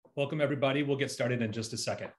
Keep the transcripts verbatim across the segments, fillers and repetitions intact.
Welcome, everybody. We'll get started in just a second.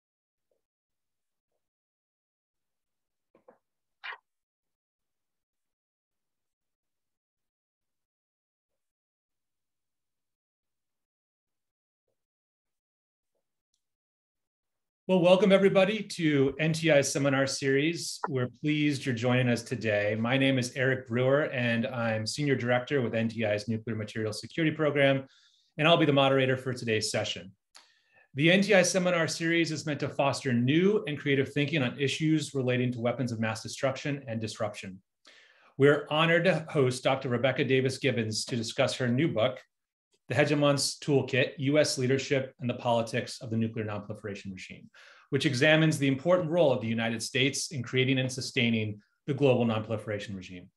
Well, welcome everybody to N T I Seminar series. We're pleased you're joining us today. My name is Eric Brewer, and I'm Senior Director with N T I's Nuclear Materials Security Program, and I'll be the moderator for today's session. The N T I Seminar series is meant to foster new and creative thinking on issues relating to weapons of mass destruction and disruption. We're honored to host Doctor Rebecca Davis Gibbons to discuss her new book, The Hegemon's Toolkit, U S Leadership and the Politics of the Nuclear Nonproliferation Regime, which examines the important role of the United States in creating and sustaining the global nonproliferation regime.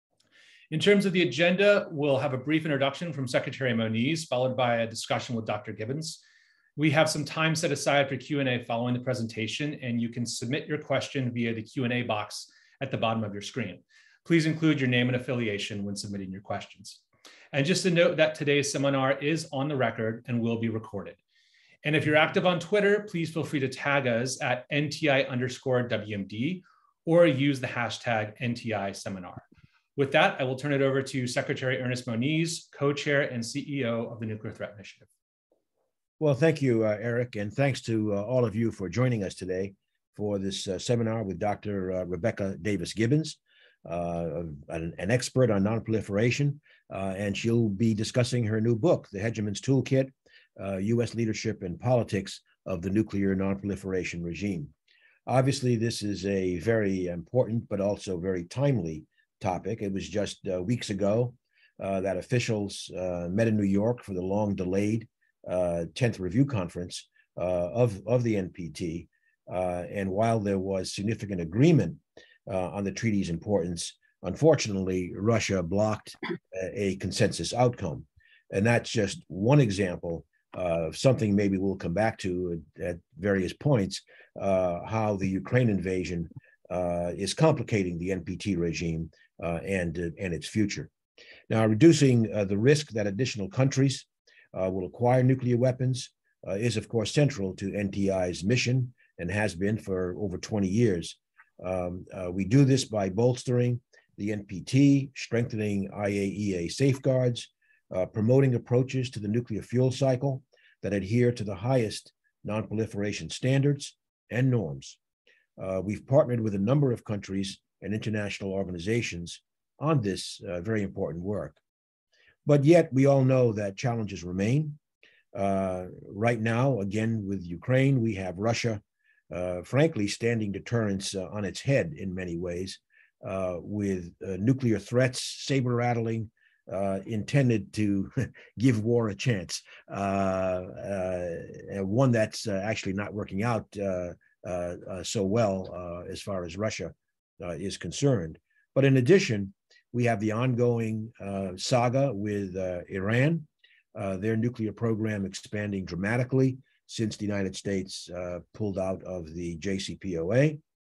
In terms of the agenda, we'll have a brief introduction from Secretary Moniz, followed by a discussion with Doctor Gibbons. We have some time set aside for Q and A following the presentation, and you can submit your question via the Q and A box at the bottom of your screen. Please include your name and affiliation when submitting your questions. And just to note that today's seminar is on the record and will be recorded. And if you're active on Twitter, please feel free to tag us at N T I underscore W M D or use the hashtag N T I Seminar. With that, I will turn it over to Secretary Ernest Moniz, co-chair and C E O of the Nuclear Threat Initiative. Well, thank you, uh, Eric, and thanks to uh, all of you for joining us today for this uh, seminar with Doctor Uh, Rebecca Davis Gibbons, uh, an, an expert on nonproliferation, uh, and she'll be discussing her new book, The Hegemon's Toolkit, uh, U S Leadership and Politics of the Nuclear Nonproliferation Regime. Obviously, this is a very important but also very timely topic. It was just uh, weeks ago uh, that officials uh, met in New York for the long-delayed uh, tenth Review Conference uh, of, of the N P T. Uh, and while there was significant agreement uh, on the treaty's importance, unfortunately, Russia blocked a, a consensus outcome. And that's just one example of something maybe we'll come back to at, at various points, uh, how the Ukraine invasion uh, is complicating the N P T regime uh, and, uh, and its future. Now, reducing uh, the risk that additional countries uh, will acquire nuclear weapons uh, is, of course, central to N T I's mission and has been for over twenty years. Um, uh, we do this by bolstering the N P T, strengthening I A E A safeguards, uh, promoting approaches to the nuclear fuel cycle that adhere to the highest nonproliferation standards and norms. Uh, we've partnered with a number of countries and international organizations on this uh, very important work. But yet, we all know that challenges remain. Uh, right now, again, with Ukraine, we have Russia, uh, frankly, standing deterrence uh, on its head in many ways, uh, with uh, nuclear threats, saber-rattling, uh, intended to give war a chance, uh, uh, one that's uh, actually not working out uh, uh, uh, so well uh, as far as Russia uh, is concerned. But in addition, we have the ongoing uh, saga with uh, Iran, uh, their nuclear program expanding dramatically since the United States uh, pulled out of the J C P O A.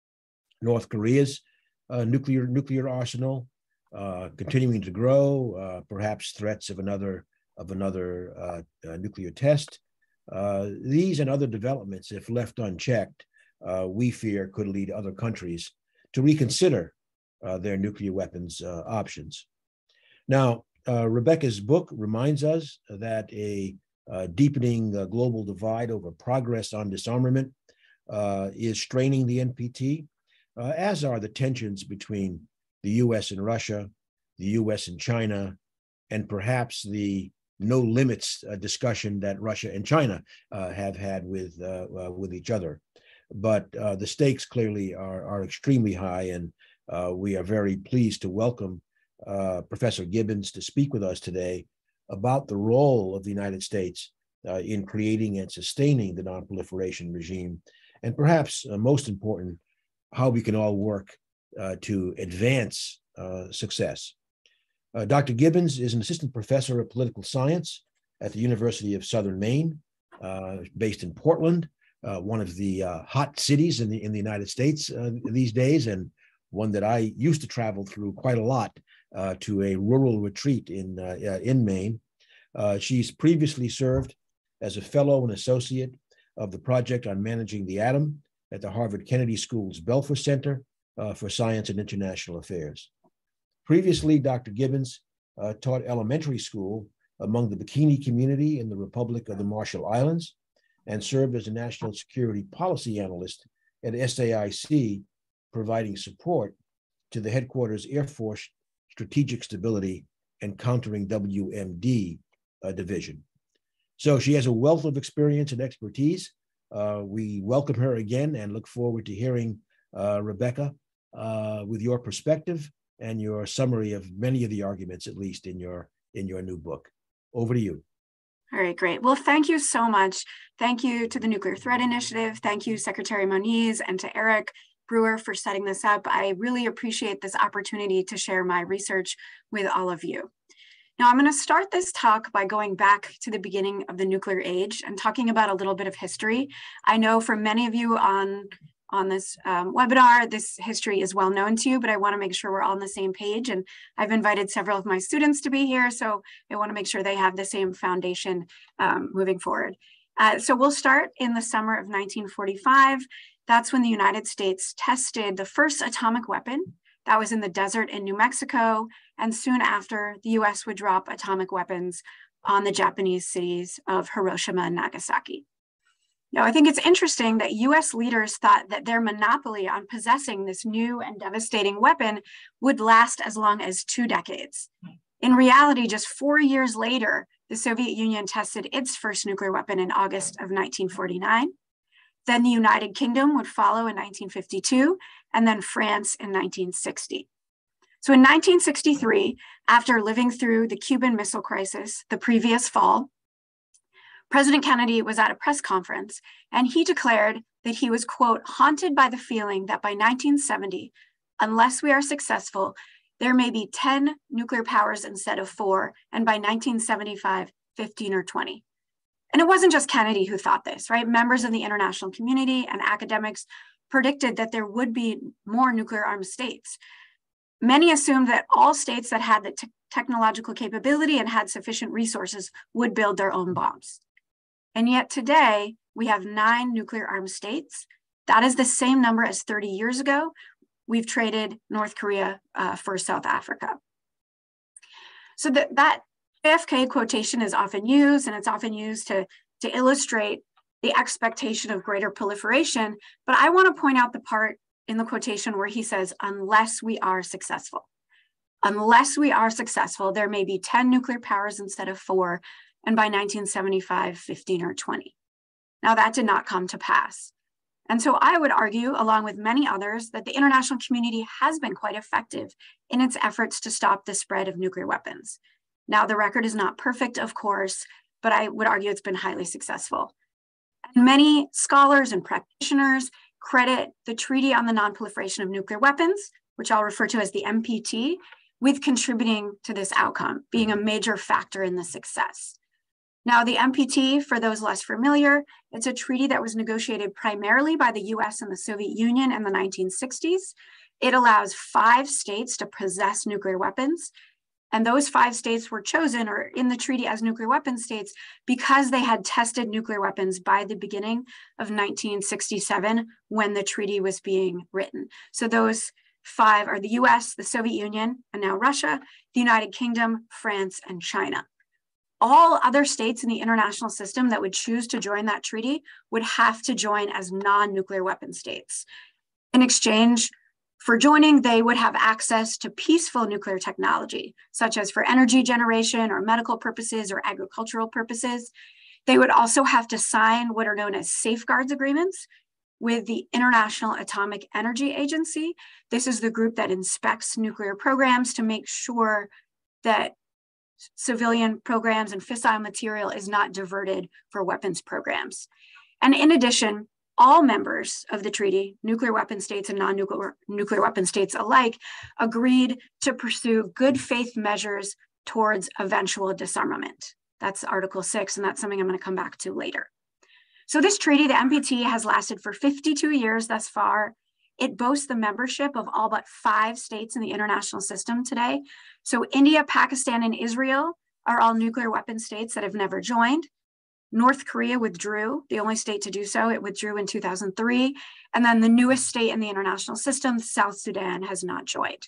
North Korea's uh, nuclear nuclear arsenal uh, continuing to grow, uh, perhaps threats of another of another uh, uh, nuclear test. Uh, these and other developments, if left unchecked, uh, we fear could lead other countries to reconsider Uh, their nuclear weapons uh, options. Now, uh, Rebecca's book reminds us that a uh, deepening uh, global divide over progress on disarmament uh, is straining the N P T, uh, as are the tensions between the U S and Russia, the U S and China, and perhaps the no limits uh, discussion that Russia and China uh, have had with, uh, uh, with each other. But uh, the stakes clearly are, are extremely high, and Uh, we are very pleased to welcome uh, Professor Gibbons to speak with us today about the role of the United States uh, in creating and sustaining the nonproliferation regime, and perhaps uh, most important, how we can all work uh, to advance uh, success. Uh, Doctor Gibbons is an assistant professor of political science at the University of Southern Maine, uh, based in Portland, uh, one of the uh, hot cities in the, in the United States uh, these days, and one that I used to travel through quite a lot uh, to a rural retreat in, uh, in Maine. Uh, she's previously served as a fellow and associate of the Project on Managing the Atom at the Harvard Kennedy School's Belfer Center uh, for Science and International Affairs. Previously, Doctor Gibbons uh, taught elementary school among the Bikini community in the Republic of the Marshall Islands and served as a national security policy analyst at S A I C, providing support to the headquarters Air Force Strategic Stability and Countering W M D uh, Division. So she has a wealth of experience and expertise. Uh, we welcome her again and look forward to hearing uh, Rebecca uh, with your perspective and your summary of many of the arguments, at least in your in your new book. Over to you. All right, great. Well, thank you so much. Thank you to the Nuclear Threat Initiative. Thank you, Secretary Moniz, and to Eric Brewer for setting this up. I really appreciate this opportunity to share my research with all of you. Now, I'm going to start this talk by going back to the beginning of the nuclear age and talking about a little bit of history. I know for many of you on, on this um, webinar, this history is well known to you, but I want to make sure we're all on the same page. And I've invited several of my students to be here, so I want to make sure they have the same foundation um, moving forward. Uh, so we'll start in the summer of nineteen forty-five. That's when the United States tested the first atomic weapon. That was in the desert in New Mexico. And soon after, the U S would drop atomic weapons on the Japanese cities of Hiroshima and Nagasaki. Now, I think it's interesting that U S leaders thought that their monopoly on possessing this new and devastating weapon would last as long as two decades. In reality, just four years later, the Soviet Union tested its first nuclear weapon in August of nineteen forty-nine. Then the United Kingdom would follow in nineteen fifty-two, and then France in nineteen sixty. So in nineteen sixty-three, after living through the Cuban Missile Crisis the previous fall, President Kennedy was at a press conference, and he declared that he was, quote, haunted by the feeling that by nineteen seventy, unless we are successful, there may be ten nuclear powers instead of four, and by nineteen seventy-five, fifteen or twenty. And it wasn't just Kennedy who thought this, right? Members of the international community and academics predicted that there would be more nuclear armed states. Many assumed that all states that had the te- technological capability and had sufficient resources would build their own bombs. And yet today, we have nine nuclear armed states. That is the same number as thirty years ago. We've traded North Korea uh, for South Africa. So that, that J F K quotation is often used, and it's often used to, to illustrate the expectation of greater proliferation. But I want to point out the part in the quotation where he says, unless we are successful. Unless we are successful, there may be ten nuclear powers instead of four, and by nineteen seventy-five, fifteen or twenty. Now, that did not come to pass. And so I would argue, along with many others, that the international community has been quite effective in its efforts to stop the spread of nuclear weapons. Now, the record is not perfect, of course, but I would argue it's been highly successful. And many scholars and practitioners credit the Treaty on the Nonproliferation of Nuclear Weapons, which I'll refer to as the N P T, with contributing to this outcome, being a major factor in the success. Now, the N P T, for those less familiar, it's a treaty that was negotiated primarily by the U S and the Soviet Union in the nineteen sixties. It allows five states to possess nuclear weapons. And those five states were chosen or in the treaty as nuclear weapon states because they had tested nuclear weapons by the beginning of nineteen sixty-seven when the treaty was being written. So those five are the U S, the Soviet Union, and now Russia, the United Kingdom, France, and China. All other states in the international system that would choose to join that treaty would have to join as non-nuclear weapon states. In exchange for joining, they would have access to peaceful nuclear technology, such as for energy generation or medical purposes or agricultural purposes. They would also have to sign what are known as safeguards agreements with the International Atomic Energy Agency. This is the group that inspects nuclear programs to make sure that civilian programs and fissile material is not diverted for weapons programs. And in addition, all members of the treaty, nuclear weapon states and non-nuclear nuclear weapon states alike, agreed to pursue good faith measures towards eventual disarmament. That's Article six, and that's something I'm going to come back to later. So this treaty, the N P T, has lasted for fifty-two years thus far. It boasts the membership of all but five states in the international system today. So India, Pakistan, and Israel are all nuclear weapon states that have never joined. North Korea withdrew, the only state to do so. It withdrew in two thousand three. And then the newest state in the international system, South Sudan, has not joined.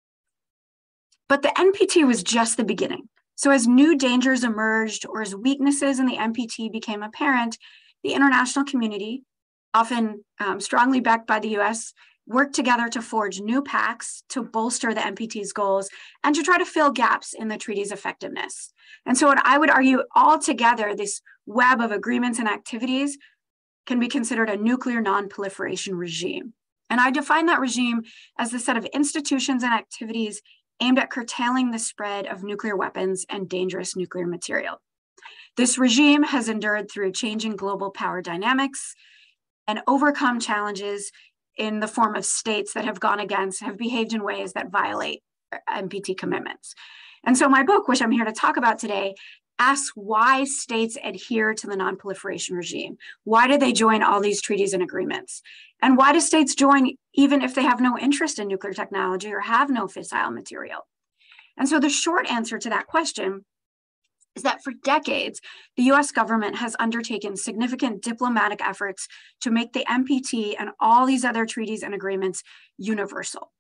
But the N P T was just the beginning. So as new dangers emerged or as weaknesses in the N P T became apparent, the international community, often um, strongly backed by the U S, worked together to forge new pacts to bolster the N P T's goals and to try to fill gaps in the treaty's effectiveness. And so what I would argue altogether, this web of agreements and activities can be considered a nuclear non-proliferation regime. And I define that regime as the set of institutions and activities aimed at curtailing the spread of nuclear weapons and dangerous nuclear material. This regime has endured through changing global power dynamics and overcome challenges in the form of states that have gone against, have behaved in ways that violate N P T commitments. And so my book, which I'm here to talk about today, asks why states adhere to the non-proliferation regime. Why do they join all these treaties and agreements? And why do states join even if they have no interest in nuclear technology or have no fissile material? And so the short answer to that question is that for decades, the U S government has undertaken significant diplomatic efforts to make the N P T and all these other treaties and agreements universal.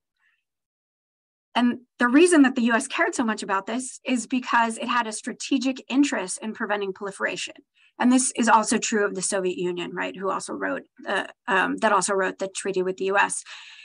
And the reason that the U S cared so much about this is because it had a strategic interest in preventing proliferation. And this is also true of the Soviet Union, right, who also wrote, uh, um, that also wrote the treaty with the U S.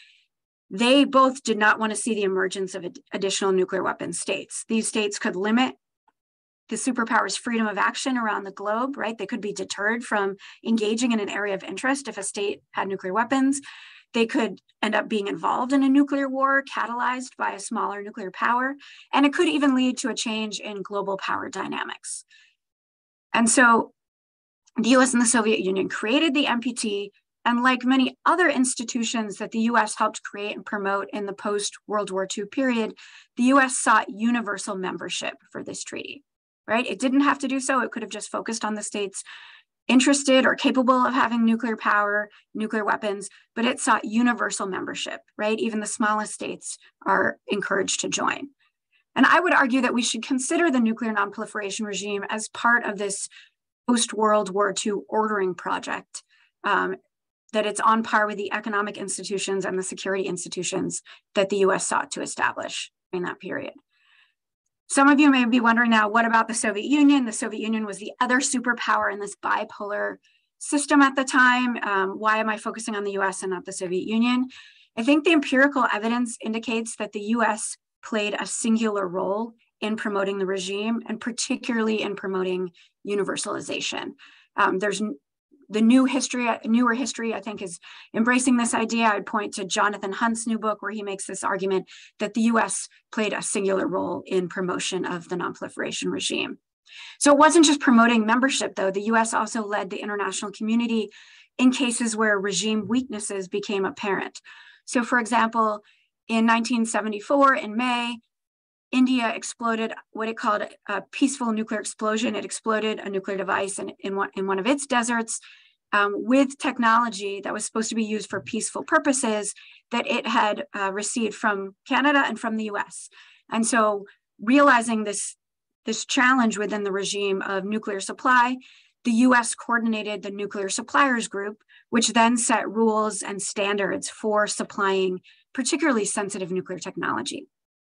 They both did not want to see the emergence of ad- additional nuclear weapon states. These states could limit the superpower's freedom of action around the globe, right? They could be deterred from engaging in an area of interest if a state had nuclear weapons. They could end up being involved in a nuclear war catalyzed by a smaller nuclear power, and it could even lead to a change in global power dynamics. And so the U S and the Soviet Union created the N P T, and like many other institutions that the U S helped create and promote in the post-World War Two period, the U S sought universal membership for this treaty, right? It didn't have to do so. It could have just focused on the states interested or capable of having nuclear power, nuclear weapons, but it sought universal membership, right? Even the smallest states are encouraged to join. And I would argue that we should consider the nuclear non-proliferation regime as part of this post-World War Two ordering project, um, that it's on par with the economic institutions and the security institutions that the U S sought to establish in that period. Some of you may be wondering now, what about the Soviet Union? The Soviet Union was the other superpower in this bipolar system at the time. Um, why am I focusing on the U S and not the Soviet Union? I think the empirical evidence indicates that the U S played a singular role in promoting the regime, and particularly in promoting universalization. Um, there's the new history, newer history, I think, is embracing this idea. I'd point to Jonathan Hunt's new book, where he makes this argument that the U S played a singular role in promotion of the non-proliferation regime. So it wasn't just promoting membership, though. The U S also led the international community in cases where regime weaknesses became apparent. So, for example, in nineteen seventy-four, in May, India exploded what it called a peaceful nuclear explosion. It exploded a nuclear device in, in, one, in one of its deserts um, with technology that was supposed to be used for peaceful purposes that it had uh, received from Canada and from the U S. And so realizing this, this challenge within the regime of nuclear supply, the U S coordinated the Nuclear Suppliers Group, which then set rules and standards for supplying particularly sensitive nuclear technology.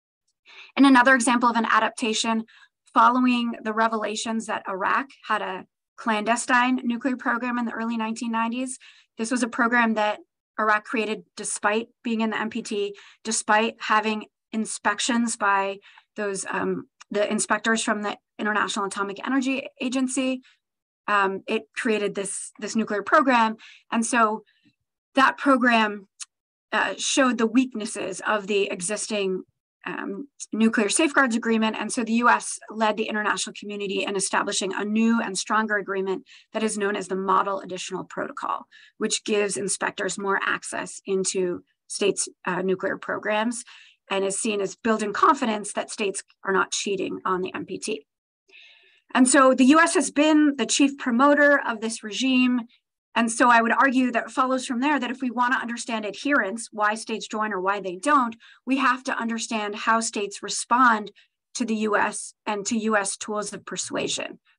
And another example of an adaptation, following the revelations that Iraq had a clandestine nuclear program in the early nineteen nineties. This was a program that Iraq created despite being in the N P T, despite having inspections by those um, the inspectors from the International Atomic Energy Agency. Um, it created this, this nuclear program. And so that program uh, showed the weaknesses of the existing Um, nuclear safeguards agreement. And so the U S led the international community in establishing a new and stronger agreement that is known as the Model Additional Protocol, which gives inspectors more access into states' uh, nuclear programs and is seen as building confidence that states are not cheating on the N P T. And so the U S has been the chief promoter of this regime. And so I would argue that it follows from there that if we want to understand adherence, why states join or why they don't, we have to understand how states respond to the U S and to U S tools of persuasion.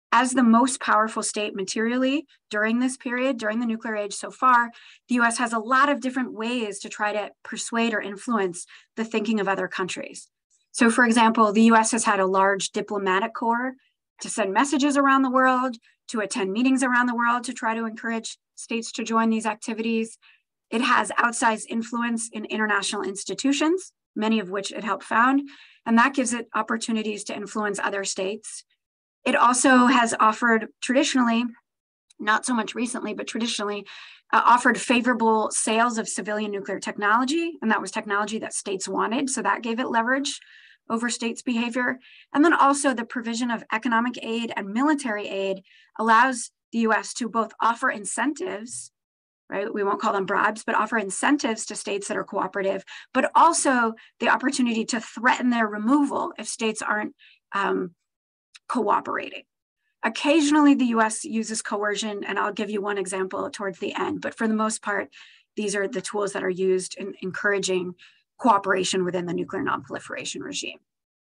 As the most powerful state materially during this period, during the nuclear age so far, the U S has a lot of different ways to try to persuade or influence the thinking of other countries. So for example, the U S has had a large diplomatic corps to send messages around the world, to attend meetings around the world to try to encourage states to join these activities. It has outsized influence in international institutions, many of which it helped found, and that gives it opportunities to influence other states. It also has offered traditionally, not so much recently, but traditionally, uh, offered favorable sales of civilian nuclear technology, and that was technology that states wanted, so that gave it leverage over states' behavior. And then also the provision of economic aid and military aid allows the U S to both offer incentives, right? We won't call them bribes, but offer incentives to states that are cooperative, but also the opportunity to threaten their removal if states aren't um, cooperating. Occasionally, the U S uses coercion, and I'll give you one example towards the end, but for the most part, these are the tools that are used in encouraging cooperation within the nuclear nonproliferation regime.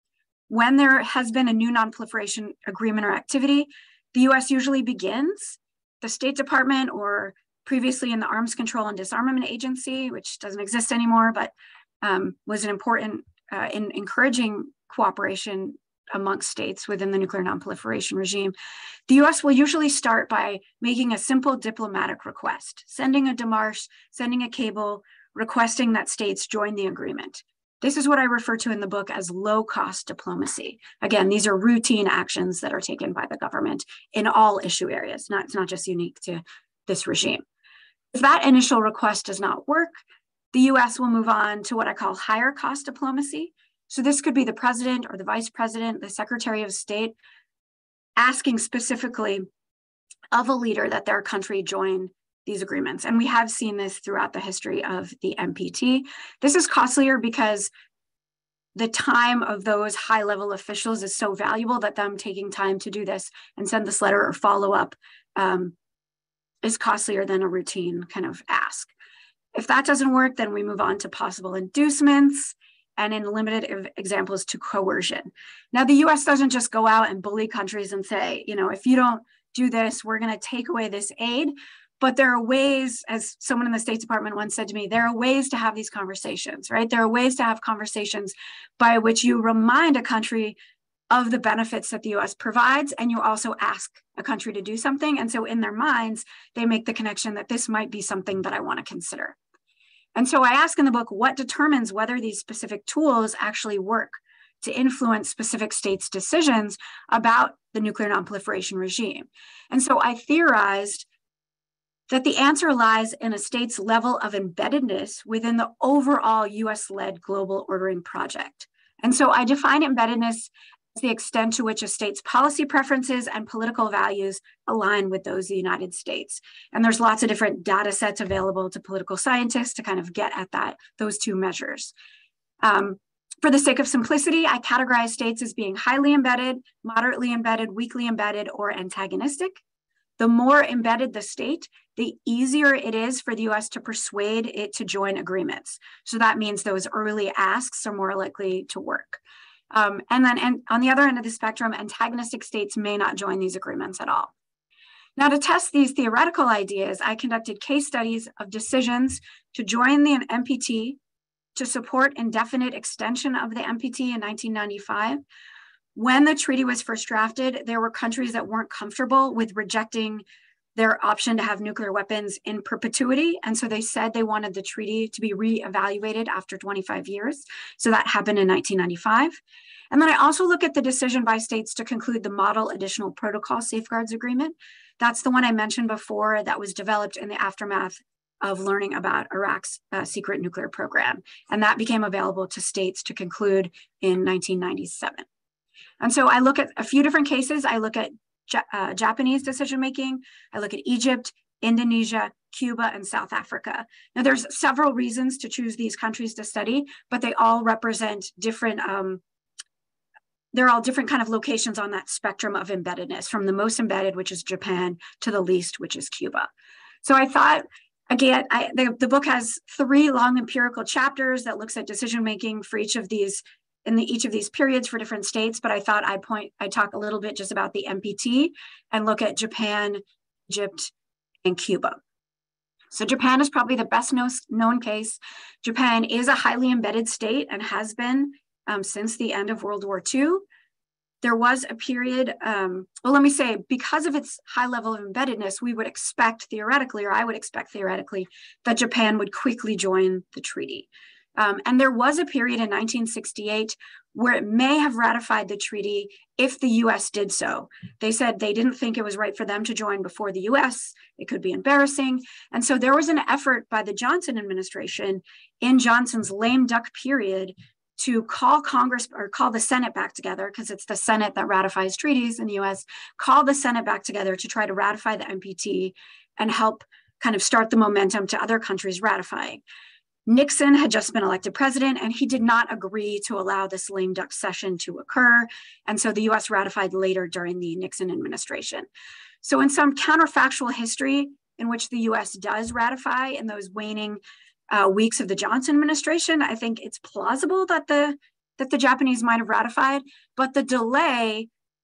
When there has been a new nonproliferation agreement or activity, the U S usually begins the State Department, or previously in the Arms Control and Disarmament Agency, which doesn't exist anymore, but um, was an important uh, in encouraging cooperation amongst states within the nuclear nonproliferation regime. The U S will usually start by making a simple diplomatic request, sending a démarche, sending a cable, requesting that states join the agreement. This is what I refer to in the book as low-cost diplomacy. Again, these are routine actions that are taken by the government in all issue areas. Not, it's not just unique to this regime. If that initial request does not work, the U S will move on to what I call higher cost diplomacy. So this could be the president or the vice president, the secretary of state, asking specifically of a leader that their country join these agreements. And we have seen this throughout the history of the N P T. This is costlier because the time of those high-level officials is so valuable that them taking time to do this and send this letter or follow up um, is costlier than a routine kind of ask. If that doesn't work, then we move on to possible inducements, and in limited examples to coercion. Now, the U S doesn't just go out and bully countries and say, you know, if you don't do this, we're going to take away this aid. But there are ways, as someone in the State Department once said to me, there are ways to have these conversations, right? There are ways to have conversations by which you remind a country of the benefits that the U S provides, and you also ask a country to do something. And so in their minds, they make the connection that this might be something that I want to consider. And so I ask in the book, what determines whether these specific tools actually work to influence specific states' decisions about the nuclear nonproliferation regime? And so I theorized that the answer lies in a state's level of embeddedness within the overall U S-led global ordering project. And so I define embeddedness as the extent to which a state's policy preferences and political values align with those of the United States. And there's lots of different data sets available to political scientists to kind of get at that, those two measures. Um, for the sake of simplicity, I categorize states as being highly embedded, moderately embedded, weakly embedded, or antagonistic. The more embedded the state, the easier it is for the U S to persuade it to join agreements. So that means those early asks are more likely to work. Um, and then and on the other end of the spectrum, antagonistic states may not join these agreements at all. Now, to test these theoretical ideas, I conducted case studies of decisions to join the N P T, to support indefinite extension of the N P T in nineteen ninety-five. When the treaty was first drafted, there were countries that weren't comfortable with rejecting their option to have nuclear weapons in perpetuity. And so they said they wanted the treaty to be reevaluated after twenty-five years. So that happened in nineteen ninety-five. And then I also look at the decision by states to conclude the Model Additional Protocol Safeguards Agreement. That's the one I mentioned before that was developed in the aftermath of learning about Iraq's uh, secret nuclear program. And that became available to states to conclude in nineteen ninety-seven. And so I look at a few different cases. I look at Uh, Japanese decision-making. I look at Egypt, Indonesia, Cuba, and South Africa. Now, there's several reasons to choose these countries to study, but they all represent different, um, they're all different kind of locations on that spectrum of embeddedness, from the most embedded, which is Japan, to the least, which is Cuba. So I thought, again, I, the, the book has three long empirical chapters that looks at decision-making for each of these in the, each of these periods for different states, but I thought I'd point, I'd talk a little bit just about the N P T and look at Japan, Egypt, and Cuba. So Japan is probably the best known case. Japan is a highly embedded state and has been um, since the end of World War Two. There was a period, um, well, let me say, because of its high level of embeddedness, we would expect theoretically, or I would expect theoretically, that Japan would quickly join the treaty. Um, and there was a period in nineteen sixty-eight where it may have ratified the treaty if the U S did so. They said they didn't think it was right for them to join before the U S. It could be embarrassing. And so there was an effort by the Johnson administration in Johnson's lame duck period to call Congress or call the Senate back together, because it's the Senate that ratifies treaties in the U S, call the Senate back together to try to ratify the N P T and help kind of start the momentum to other countries ratifying. Nixon had just been elected president, and he did not agree to allow this lame duck session to occur. And so the U S ratified later during the Nixon administration. So in some counterfactual history in which the U S does ratify in those waning uh, weeks of the Johnson administration, I think it's plausible that the, that the Japanese might have ratified, but the delay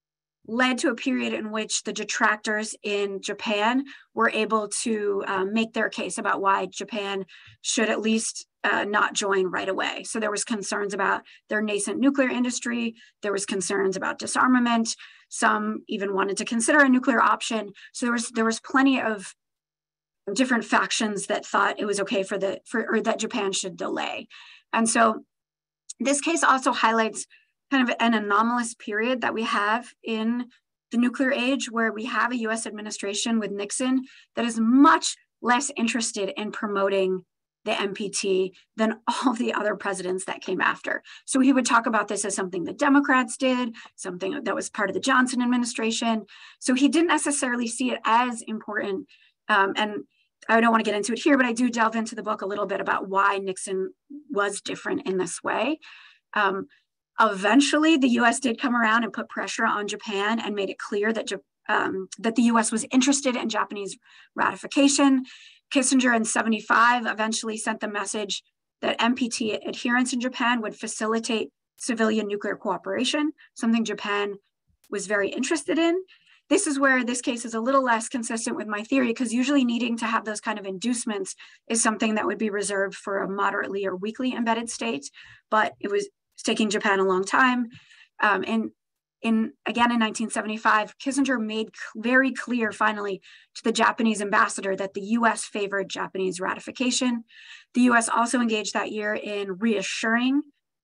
led to a period in which the detractors in Japan were able to um, make their case about why Japan should at least uh, not join right away. So there was concerns about their nascent nuclear industry. There was concerns about disarmament. Some even wanted to consider a nuclear option. So there was there was plenty of different factions that thought it was okay for the for or that Japan should delay. And so this case also highlights kind of an anomalous period that we have in the nuclear age, where we have a U S administration with Nixon that is much less interested in promoting the N P T than all the other presidents that came after. So he would talk about this as something the Democrats did, something that was part of the Johnson administration. So he didn't necessarily see it as important. Um, and I don't want to get into it here, but I do delve into the book a little bit about why Nixon was different in this way. Um, Eventually, the U S did come around and put pressure on Japan and made it clear that, um, that the U S was interested in Japanese ratification. Kissinger in seventy-five eventually sent the message that N P T adherence in Japan would facilitate civilian nuclear cooperation, something Japan was very interested in. This is where this case is a little less consistent with my theory, because usually needing to have those kind of inducements is something that would be reserved for a moderately or weakly embedded state, but it was It's taking Japan a long time. Um, and in, again, in nineteen seventy-five, Kissinger made very clear finally to the Japanese ambassador that the U S favored Japanese ratification. The U S also engaged that year in reassuring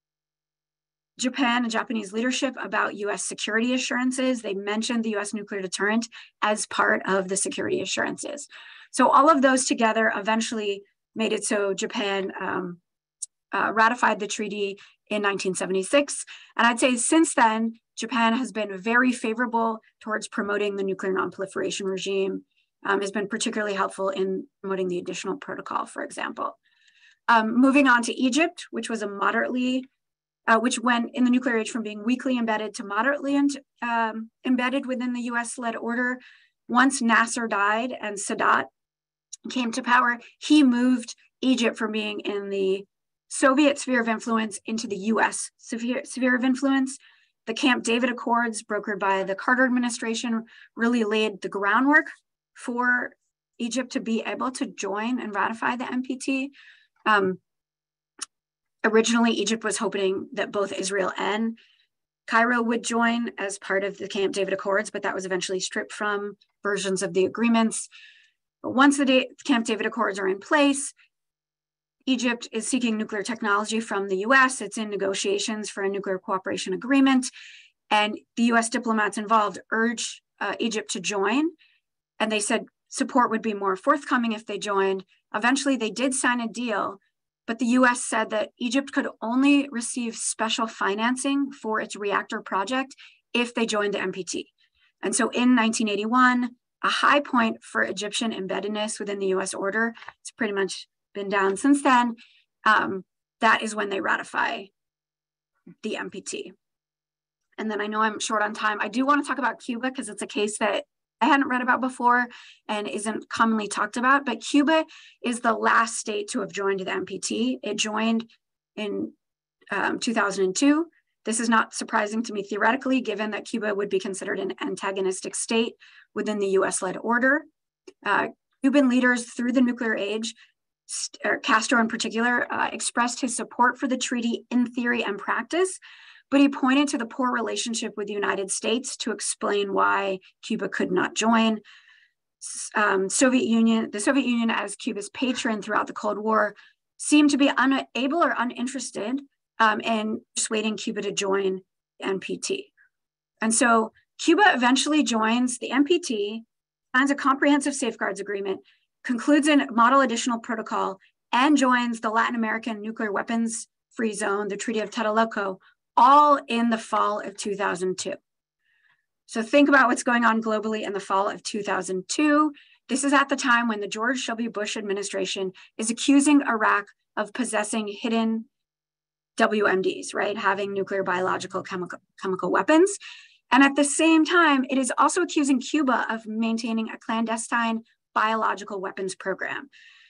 Japan and Japanese leadership about U S security assurances. They mentioned the U S nuclear deterrent as part of the security assurances. So all of those together eventually made it so Japan um, uh, ratified the treaty in nineteen seventy-six. And I'd say since then, Japan has been very favorable towards promoting the nuclear nonproliferation regime, um, has been particularly helpful in promoting the additional protocol, for example. Um, moving on to Egypt, which was a moderately, uh, which went in the nuclear age from being weakly embedded to moderately in, um, embedded within the U S-led order. Once Nasser died and Sadat came to power, he moved Egypt from being in the Soviet sphere of influence into the U S sphere, sphere of influence. The Camp David Accords, brokered by the Carter administration, really laid the groundwork for Egypt to be able to join and ratify the N P T. Um, originally, Egypt was hoping that both Israel and Cairo would join as part of the Camp David Accords, but that was eventually stripped from versions of the agreements. But once the da- Camp David Accords are in place, Egypt is seeking nuclear technology from the U S. It's in negotiations for a nuclear cooperation agreement. And the U S diplomats involved urged uh, Egypt to join. And they said support would be more forthcoming if they joined. Eventually, they did sign a deal, but the U S said that Egypt could only receive special financing for its reactor project if they joined the N P T. And so in nineteen eighty-one, a high point for Egyptian embeddedness within the U S order, it's pretty much been down since then, um, that is when they ratify the N P T. And then I know I'm short on time. I do want to talk about Cuba because it's a case that I hadn't read about before and isn't commonly talked about, but Cuba is the last state to have joined the N P T. It joined in um, two thousand two. This is not surprising to me theoretically, given that Cuba would be considered an antagonistic state within the U S-led order. Uh, Cuban leaders through the nuclear age, or Castro in particular, uh, expressed his support for the treaty in theory and practice, but he pointed to the poor relationship with the United States to explain why Cuba could not join. Um, Soviet Union, the Soviet Union as Cuba's patron throughout the Cold War seemed to be unable or uninterested um, in persuading Cuba to join the N P T. And so Cuba eventually joins the N P T, signs a comprehensive safeguards agreement, concludes a model additional protocol, and joins the Latin American Nuclear Weapons Free Zone, the Treaty of Tlatelolco, all in the fall of two thousand two. So think about what's going on globally in the fall of two thousand two. This is at the time when the George W. Bush administration is accusing Iraq of possessing hidden W M Ds, right? Having nuclear, biological, chemical, chemical weapons. And at the same time, it is also accusing Cuba of maintaining a clandestine biological weapons program.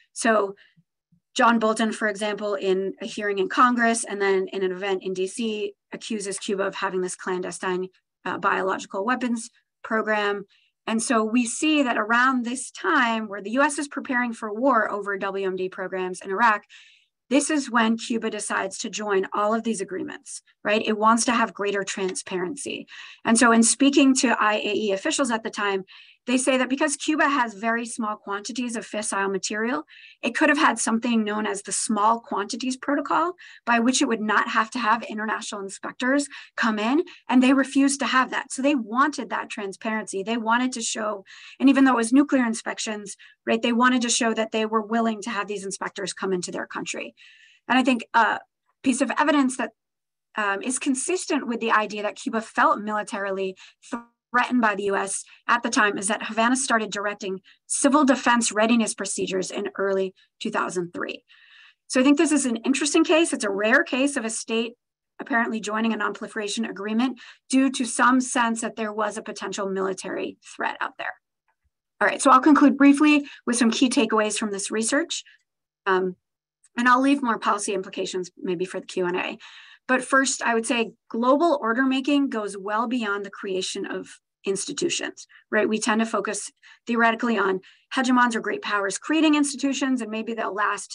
So John Bolton, for example, in a hearing in Congress and then in an event in D C, accuses Cuba of having this clandestine uh, biological weapons program. And so we see that around this time where the U S is preparing for war over W M D programs in Iraq, this is when Cuba decides to join all of these agreements, right? It wants to have greater transparency. And so in speaking to I A E A officials at the time, they say that because Cuba has very small quantities of fissile material, it could have had something known as the small quantities protocol, by which it would not have to have international inspectors come in, and they refused to have that. So they wanted that transparency. They wanted to show, and even though it was nuclear inspections, right, they wanted to show that they were willing to have these inspectors come into their country. And I think a piece of evidence that um, is consistent with the idea that Cuba felt militarily threatened by the U S at the time is that Havana started directing civil defense readiness procedures in early two thousand three. So I think this is an interesting case. It's a rare case of a state apparently joining a non-proliferation agreement due to some sense that there was a potential military threat out there. All right, so I'll conclude briefly with some key takeaways from this research. Um, and I'll leave more policy implications maybe for the Q and A. But first, I would say global order making goes well beyond the creation of institutions, right? We tend to focus theoretically on hegemons or great powers creating institutions, and maybe they'll last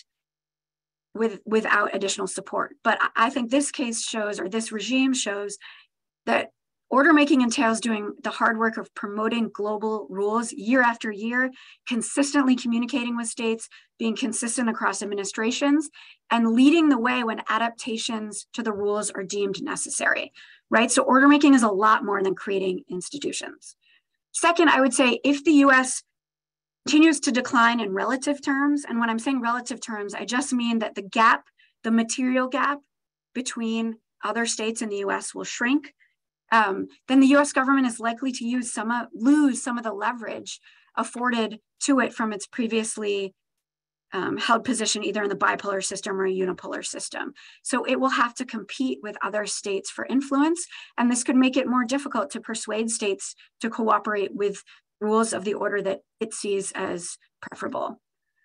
with, without additional support. But I think this case shows, or this regime shows, that order making entails doing the hard work of promoting global rules year after year, consistently communicating with states, being consistent across administrations, and leading the way when adaptations to the rules are deemed necessary, right? So order making is a lot more than creating institutions. Second, I would say if the U S continues to decline in relative terms, and when I'm saying relative terms, I just mean that the gap, the material gap between other states and the U S will shrink, Um, then the U S government is likely to use some of, lose some of the leverage afforded to it from its previously um, held position either in the bipolar system or a unipolar system. So it will have to compete with other states for influence, and this could make it more difficult to persuade states to cooperate with rules of the order that it sees as preferable.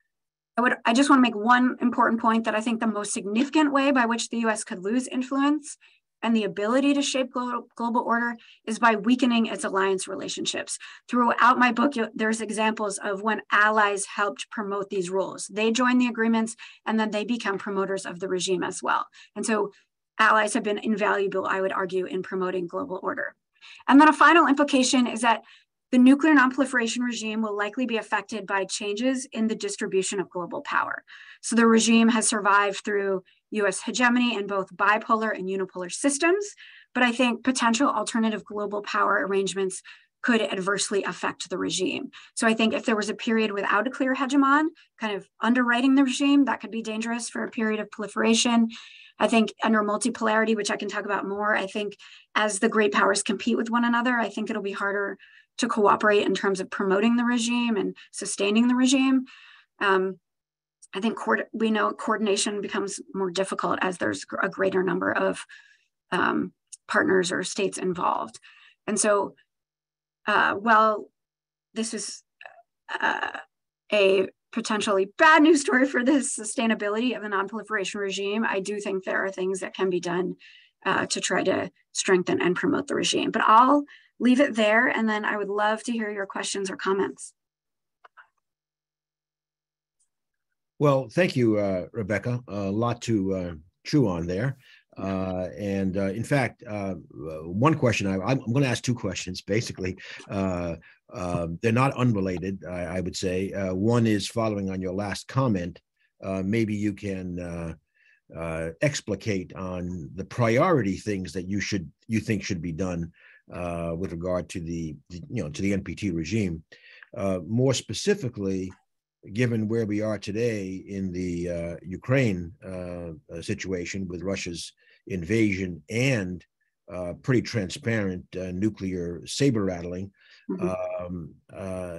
I would, I just want to make one important point that I think the most significant way by which the U S could lose influence and the ability to shape global, global order is by weakening its alliance relationships. Throughout my book, there's examples of when allies helped promote these rules. They join the agreements and then they become promoters of the regime as well. And so allies have been invaluable, I would argue, in promoting global order. And then a final implication is that the nuclear nonproliferation regime will likely be affected by changes in the distribution of global power. So the regime has survived through U S hegemony in both bipolar and unipolar systems, but I think potential alternative global power arrangements could adversely affect the regime. So I think if there was a period without a clear hegemon, kind of underwriting the regime, that could be dangerous for a period of proliferation. I think under multipolarity, which I can talk about more, I think as the great powers compete with one another, I think it'll be harder to cooperate in terms of promoting the regime and sustaining the regime. Um, I think we know coordination becomes more difficult as there's a greater number of um, partners or states involved. And so uh, while this is uh, a potentially bad news story for the sustainability of the nonproliferation regime, I do think there are things that can be done uh, to try to strengthen and promote the regime. But I'll leave it there, and then I would love to hear your questions or comments. Well, thank you, uh, Rebecca. A lot to uh, chew on there. Uh, and uh, in fact, uh, one question, I, I'm going to ask two questions, basically. Uh, uh, they're not unrelated, I, I would say. Uh, one is following on your last comment. Uh, maybe you can uh, uh, explicate on the priority things that you should you think should be done uh, with regard to the, you know, to the N P T regime. Uh, more specifically, given where we are today in the uh, Ukraine uh, situation with Russia's invasion and uh, pretty transparent uh, nuclear saber rattling, mm-hmm. um, uh,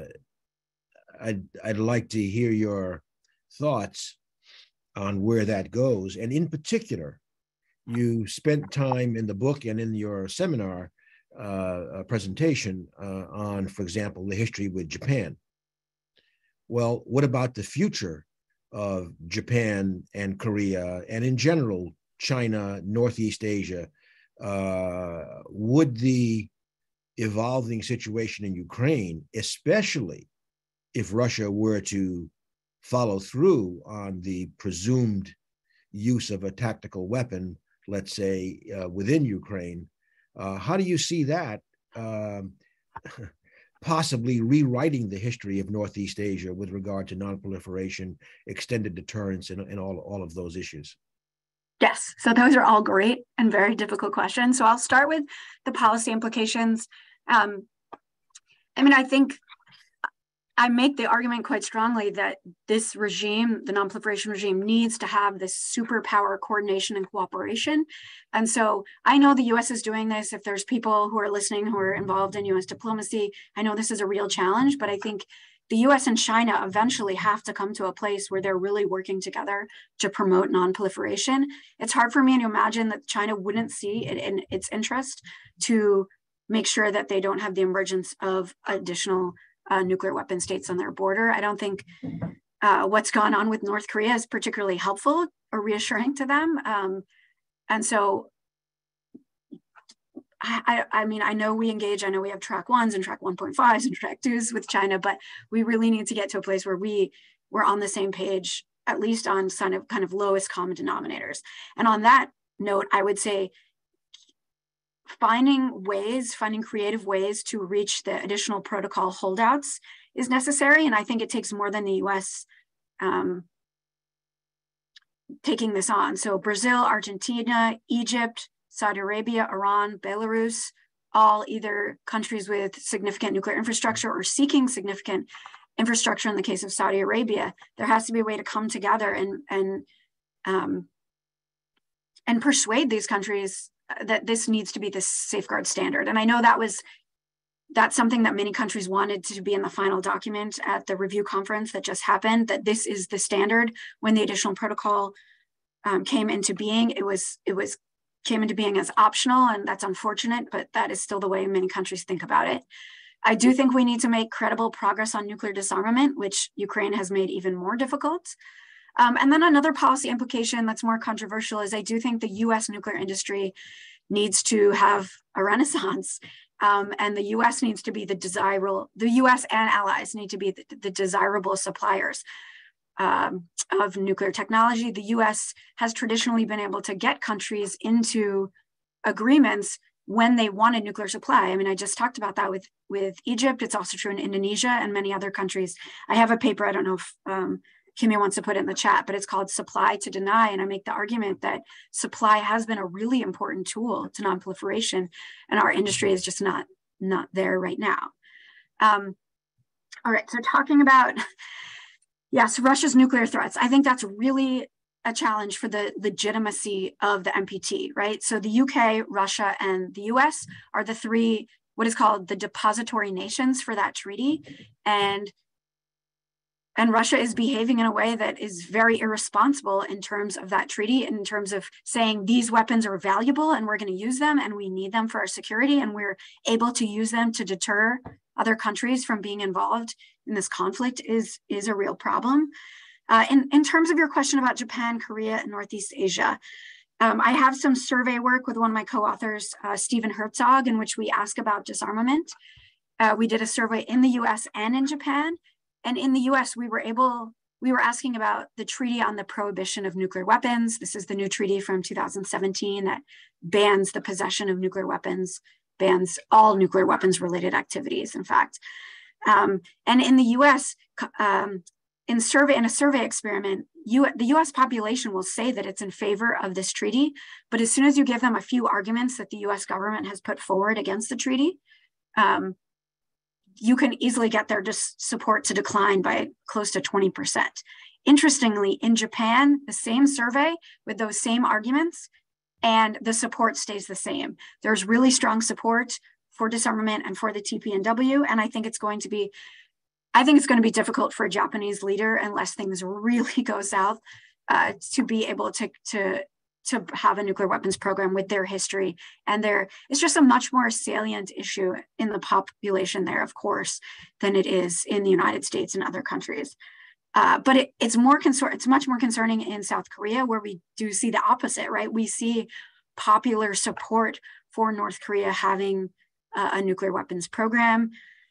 I'd, I'd like to hear your thoughts on where that goes. And in particular, you spent time in the book and in your seminar uh, presentation uh, on, for example, the history with Japan. Well, what about the future of Japan and Korea, and in general, China, Northeast Asia? Uh, would the evolving situation in Ukraine, especially if Russia were to follow through on the presumed use of a tactical weapon, let's say, uh, within Ukraine, uh, how do you see that um, possibly rewriting the history of Northeast Asia with regard to nonproliferation, extended deterrence, and, and all, all of those issues? Yes, so those are all great and very difficult questions. So I'll start with the policy implications. Um, I mean, I think I make the argument quite strongly that this regime, the nonproliferation regime, needs to have this superpower coordination and cooperation. And so I know the U S is doing this. If there's people who are listening who are involved in U S diplomacy, I know this is a real challenge, but I think the U S and China eventually have to come to a place where they're really working together to promote nonproliferation. It's hard for me to imagine that China wouldn't see it in its interest to make sure that they don't have the emergence of additional Uh, nuclear weapon states on their border. I don't think uh, what's gone on with North Korea is particularly helpful or reassuring to them. Um, and so, I, I, I mean, I know we engage, I know we have track ones and track one point fives and track twos with China, but we really need to get to a place where we, we're on the same page, at least on kind of, kind of lowest common denominators. And on that note, I would say, finding ways, finding creative ways to reach the additional protocol holdouts is necessary. And I think it takes more than the U S um, taking this on. So Brazil, Argentina, Egypt, Saudi Arabia, Iran, Belarus, all either countries with significant nuclear infrastructure or seeking significant infrastructure. In the case of Saudi Arabia, there has to be a way to come together and, and, um, and persuade these countries that this needs to be this safeguard standard. And I know that was, that's something that many countries wanted to be in the final document at the review conference that just happened, that this is the standard. When the additional protocol um, came into being, it was, it was, came into being as optional, and that's unfortunate, but that is still the way many countries think about it. I do think we need to make credible progress on nuclear disarmament, which Ukraine has made even more difficult. Um, and then another policy implication that's more controversial is I do think the U S nuclear industry needs to have a renaissance, um, and the U S needs to be the desirable, the U S and allies need to be the, the desirable suppliers um, of nuclear technology. The U S has traditionally been able to get countries into agreements when they want a nuclear supply. I mean, I just talked about that with, with Egypt. It's also true in Indonesia and many other countries. I have a paper, I don't know if um, Kimmy wants to put it in the chat, but it's called Supply to Deny. And I make the argument that supply has been a really important tool to nonproliferation, and our industry is just not, not there right now. Um, all right, so talking about, yes, Russia's nuclear threats. I think that's really a challenge for the legitimacy of the N P T, right? So the U K, Russia, and the U S are the three, what is called the depository nations for that treaty. And And Russia is behaving in a way that is very irresponsible in terms of that treaty, in terms of saying these weapons are valuable and we're going to use them and we need them for our security, and we're able to use them to deter other countries from being involved in this conflict is, is a real problem. Uh, in, in terms of your question about Japan, Korea, and Northeast Asia, Um, I have some survey work with one of my co-authors, uh, Stephen Herzog, in which we ask about disarmament. Uh, we did a survey in the U S and in Japan. And in the U S, we were able, we were asking about the Treaty on the Prohibition of Nuclear Weapons. This is the new treaty from two thousand seventeen that bans the possession of nuclear weapons, bans all nuclear weapons related activities, in fact. Um, and in the U S, um, in survey in a survey experiment, you, the U S population will say that it's in favor of this treaty, but as soon as you give them a few arguments that the U S government has put forward against the treaty, um, you can easily get their dis- support to decline by close to twenty percent. Interestingly, in Japan, the same survey with those same arguments, and the support stays the same. There's really strong support for disarmament and for the T P N W, and I think it's going to be I think it's going to be difficult for a Japanese leader, unless things really go south, uh, to be able to, to, to have a nuclear weapons program with their history. And their, it's just a much more salient issue in the population there, of course, than it is in the United States and other countries. Uh, but it, it's more concern, it's much more concerning in South Korea, where we do see the opposite, right? We see popular support for North Korea having uh, a nuclear weapons program.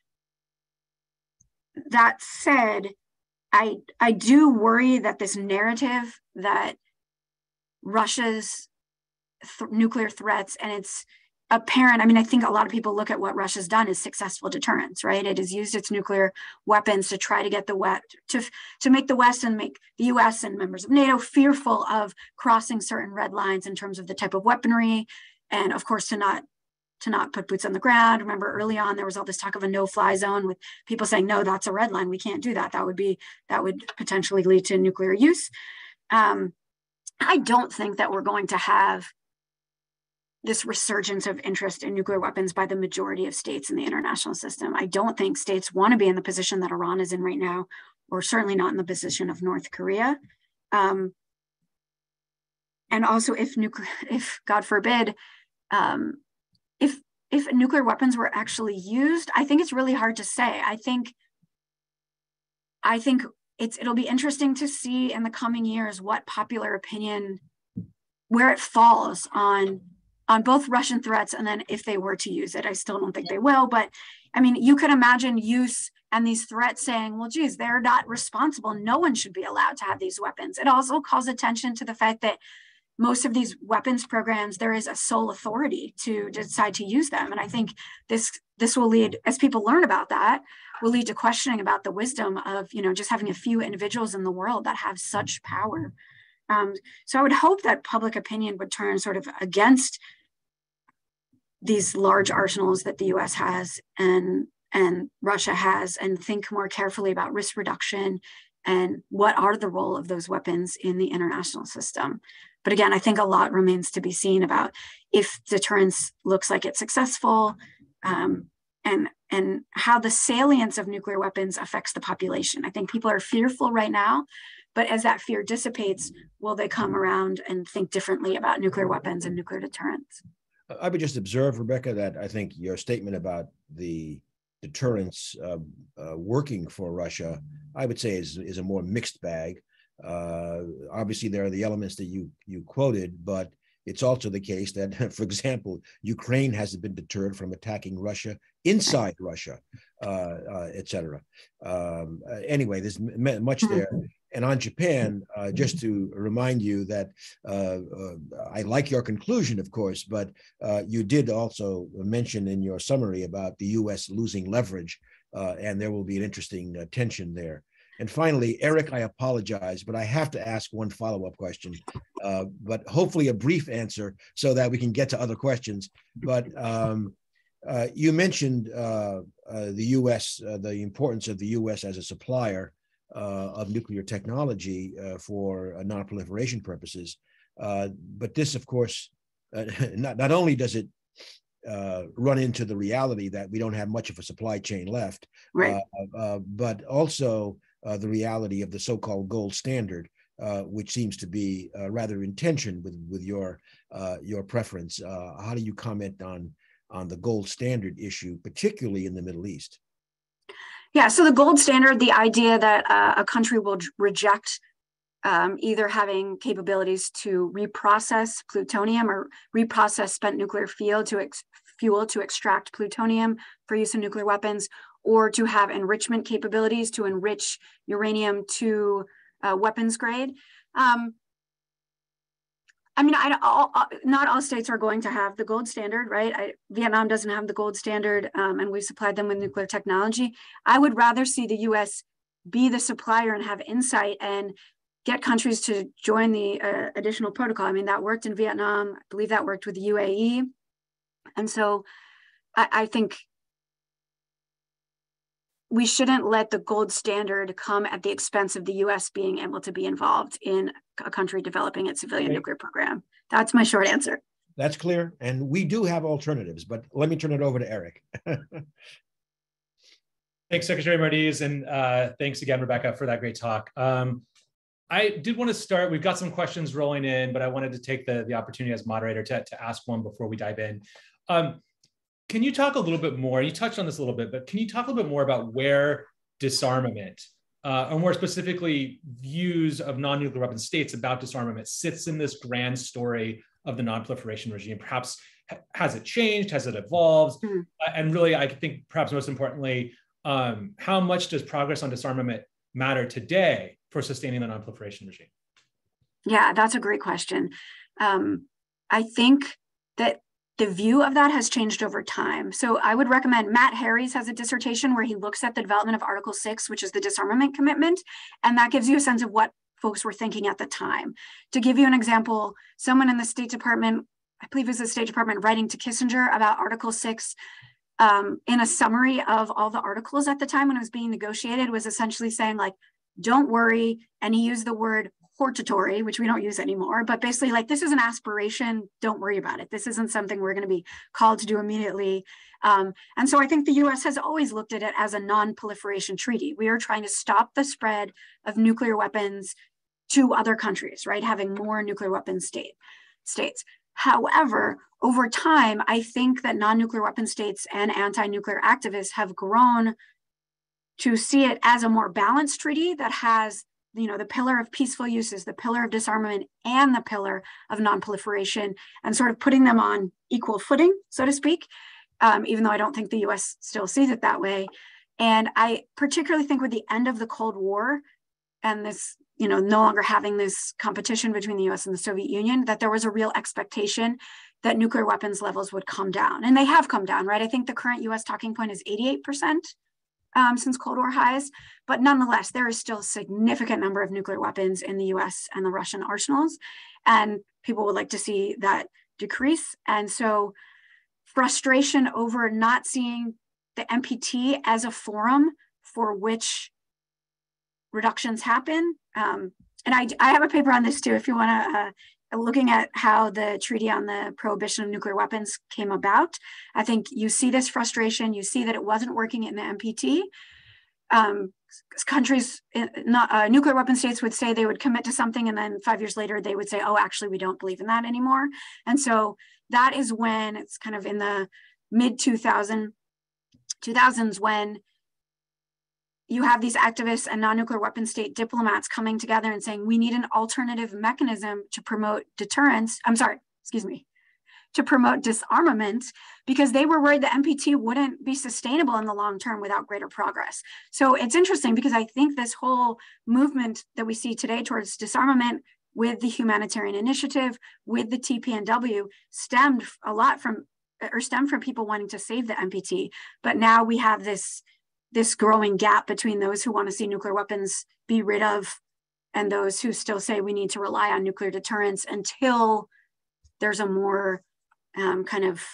That said, I, I do worry that this narrative that Russia's th- nuclear threats, and it's apparent, I mean, I think a lot of people look at what Russia's done as successful deterrence, right? It has used its nuclear weapons to try to get the West, to, to make the West and make the U S and members of NATO fearful of crossing certain red lines in terms of the type of weaponry, and of course to not to not put boots on the ground. Remember early on, there was all this talk of a no-fly zone with people saying, no, that's a red line. We can't do that. That would be, that would potentially lead to nuclear use. Um, I don't think that we're going to have this resurgence of interest in nuclear weapons by the majority of states in the international system. I don't think states want to be in the position that Iran is in right now, or certainly not in the position of North Korea. Um, and also if nuclear, if God forbid, um, If if nuclear weapons were actually used, I think it's really hard to say. I think I think it's it'll be interesting to see in the coming years what popular opinion, where it falls on on both Russian threats, and then if they were to use it. I still don't think they will, but I mean, you could imagine use and these threats saying, well, geez, they're not responsible. No one should be allowed to have these weapons. It also calls attention to the fact that most of these weapons programs, there is a sole authority to decide to use them. And I think this this will lead, as people learn about that, will lead to questioning about the wisdom of, you know, just having a few individuals in the world that have such power. Um, so I would hope that public opinion would turn sort of against these large arsenals that the U S has and, and Russia has, and think more carefully about risk reduction and what are the role of those weapons in the international system. But again, I think a lot remains to be seen about if deterrence looks like it's successful, um, and, and how the salience of nuclear weapons affects the population. I think people are fearful right now, but as that fear dissipates, will they come around and think differently about nuclear weapons and nuclear deterrence? I would just observe, Rebecca, that I think your statement about the deterrence uh, uh, working for Russia, I would say is, is a more mixed bag. Uh, obviously, there are the elements that you you quoted, but it's also the case that, for example, Ukraine hasn't been deterred from attacking Russia inside Russia, uh, uh, et cetera. Um, uh, anyway, there's m- much there. And on Japan, uh, just to remind you that uh, uh, I like your conclusion, of course, but uh, you did also mention in your summary about the U S losing leverage, uh, and there will be an interesting uh, tension there. And finally, Eric, I apologize, but I have to ask one follow-up question, uh, but hopefully a brief answer so that we can get to other questions. But um, uh, you mentioned uh, uh, the U S, uh, the importance of the U S as a supplier uh, of nuclear technology uh, for uh, non-proliferation purposes. Uh, but this, of course, uh, not, not only does it uh, run into the reality that we don't have much of a supply chain left, right. uh, uh, but also Uh, the reality of the so-called gold standard, uh, which seems to be uh, rather in tension with with your uh, your preference. Uh, how do you comment on on the gold standard issue, particularly in the Middle East? Yeah, so the gold standard, the idea that uh, a country will reject um, either having capabilities to reprocess plutonium or reprocess spent nuclear fuel to, ex fuel to extract plutonium for use in nuclear weapons, or to have enrichment capabilities to enrich uranium to uh, weapons grade. Um, I mean, I, all, not all states are going to have the gold standard, right? I, Vietnam doesn't have the gold standard, um, and we've supplied them with nuclear technology. I would rather see the U S be the supplier and have insight and get countries to join the uh, additional protocol. I mean, that worked in Vietnam. I believe that worked with the U A E. And so I, I think we shouldn't let the gold standard come at the expense of the U S being able to be involved in a country developing its civilian okay. nuclear program. That's my short answer. That's clear. And we do have alternatives, but let me turn it over to Eric. Thanks, Secretary Mardiz, and uh, thanks again, Rebecca, for that great talk. Um, I did want to start, we've got some questions rolling in, but I wanted to take the, the opportunity as moderator to, to ask one before we dive in. Um, Can you talk a little bit more, you touched on this a little bit, but can you talk a little bit more about where disarmament, uh, or more specifically views of non-nuclear weapon states about disarmament sits in this grand story of the non-proliferation regime? Perhaps has it changed, has it evolved? Mm-hmm. uh, and really, I think perhaps most importantly, um, how much does progress on disarmament matter today for sustaining the non-proliferation regime? Yeah, that's a great question. Um, I think that the view of that has changed over time. So I would recommend, Matt Harries has a dissertation where he looks at the development of Article six, which is the disarmament commitment, and that gives you a sense of what folks were thinking at the time. To give you an example, someone in the State Department, I believe it was the State Department, writing to Kissinger about Article six um, in a summary of all the articles at the time when it was being negotiated, was essentially saying like, don't worry, and he used the word hortatory, which we don't use anymore, but basically like, this is an aspiration, don't worry about it. This isn't something we're going to be called to do immediately. Um, and so I think the U S has always looked at it as a non-proliferation treaty. We are trying to stop the spread of nuclear weapons to other countries, right? Having more nuclear weapon state, states. However, over time, I think that non-nuclear weapon states and anti-nuclear activists have grown to see it as a more balanced treaty that has, you know, the pillar of peaceful uses, the pillar of disarmament, and the pillar of non-proliferation, and sort of putting them on equal footing, so to speak, um, even though I don't think the U S still sees it that way. And I particularly think with the end of the Cold War and this, you know, no longer having this competition between the U S and the Soviet Union, that there was a real expectation that nuclear weapons levels would come down. And they have come down, right? I think the current U S talking point is eighty-eight percent. Um, since Cold War highs, but nonetheless, there is still a significant number of nuclear weapons in the U S and the Russian arsenals, and people would like to see that decrease. And so frustration over not seeing the N P T as a forum for which reductions happen. Um, and I, I have a paper on this too, if you wanna, uh, looking at how the Treaty on the Prohibition of Nuclear Weapons came about. I think you see this frustration, you see that it wasn't working in the N P T. Um, countries, not, uh, nuclear weapon states would say they would commit to something, and then five years later, they would say, oh, actually, we don't believe in that anymore. And so that is when it's kind of in the mid two thousands when you have these activists and non-nuclear weapon state diplomats coming together and saying, we need an alternative mechanism to promote deterrence. I'm sorry, excuse me, to promote disarmament, because they were worried the N P T wouldn't be sustainable in the long term without greater progress. So it's interesting because I think this whole movement that we see today towards disarmament with the humanitarian initiative, with the T P N W, stemmed a lot from, or stemmed from people wanting to save the N P T. But now we have this this growing gap between those who want to see nuclear weapons be rid of and those who still say we need to rely on nuclear deterrence until there's a more um, kind of,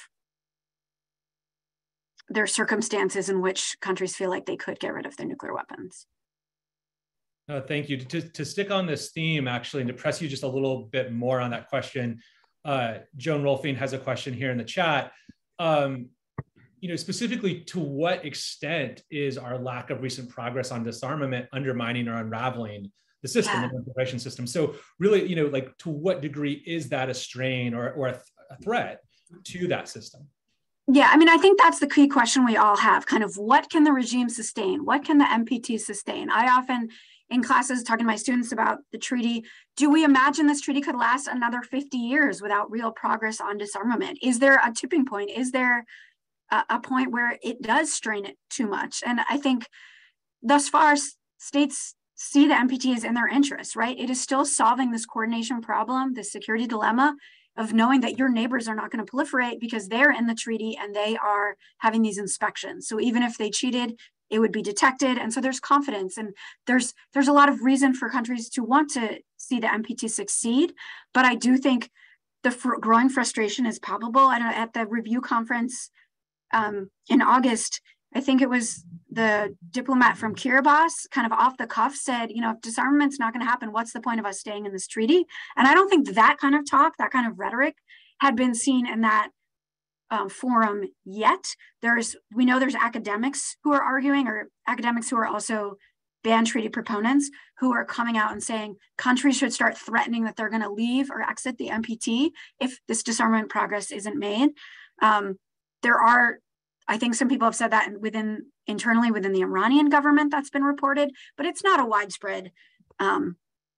there are circumstances in which countries feel like they could get rid of their nuclear weapons. Uh, thank you. To, to stick on this theme, actually, and to press you just a little bit more on that question, uh, Joan Rolfing has a question here in the chat. Um, You know, specifically, to what extent is our lack of recent progress on disarmament undermining or unraveling the system, yeah. the non-proliferation system? So really, you know, like to what degree is that a strain or, or a, th a threat to that system? Yeah, I mean, I think that's the key question we all have, kind of what can the regime sustain? What can the N P T sustain? I often in classes talking to my students about the treaty. Do we imagine this treaty could last another fifty years without real progress on disarmament? Is there a tipping point? Is there a, a point where it does strain it too much? And I think thus far, states see the N P T as in their interest, right? It is still solving this coordination problem, this security dilemma of knowing that your neighbors are not going to proliferate because they're in the treaty and they are having these inspections. So even if they cheated, it would be detected. And so there's confidence, and there's there's a lot of reason for countries to want to see the N P T succeed. But I do think the fr- growing frustration is palpable. I don't know, at the review conference um, in August, I think it was the diplomat from Kiribati kind of off the cuff said, you know, if disarmament's not going to happen, what's the point of us staying in this treaty? And I don't think that kind of talk, that kind of rhetoric had been seen in that um, forum yet. There's, we know there's academics who are arguing, or academics who are also ban treaty proponents, who are coming out and saying countries should start threatening that they're going to leave or exit the N P T if this disarmament progress isn't made. Um, there are, I think some people have said that within internally within the Iranian government, that's been reported, but it's not a widespread, um,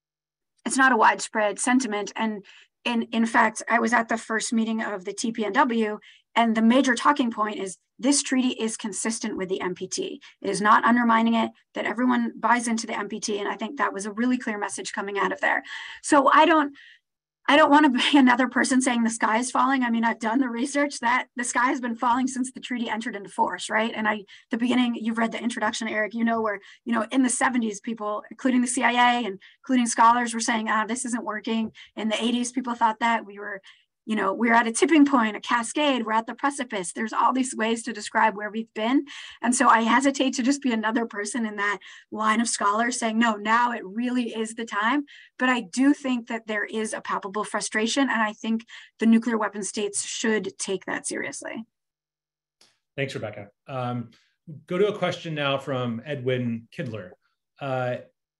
it's not a widespread sentiment. And in in fact, I was at the first meeting of the T P N W, and the major talking point is this treaty is consistent with the N P T. It is not undermining it, that everyone buys into the N P T. And I think that was a really clear message coming out of there. So I don't, I don't want to be another person saying the sky is falling. I mean, I've done the research that the sky has been falling since the treaty entered into force, right? And I, the beginning, you've read the introduction, Eric, you know, where, you know, in the seventies, people, including the C I A and including scholars, were saying, ah, this isn't working. In the eighties, people thought that we were, you know, we're at a tipping point, a cascade, we're at the precipice. There's all these ways to describe where we've been. And so I hesitate to just be another person in that line of scholars saying, no, now it really is the time. But I do think that there is a palpable frustration, and I think the nuclear weapon states should take that seriously. Thanks, Rebecca. Um, go to a question now from Edwin Kidler. Uh,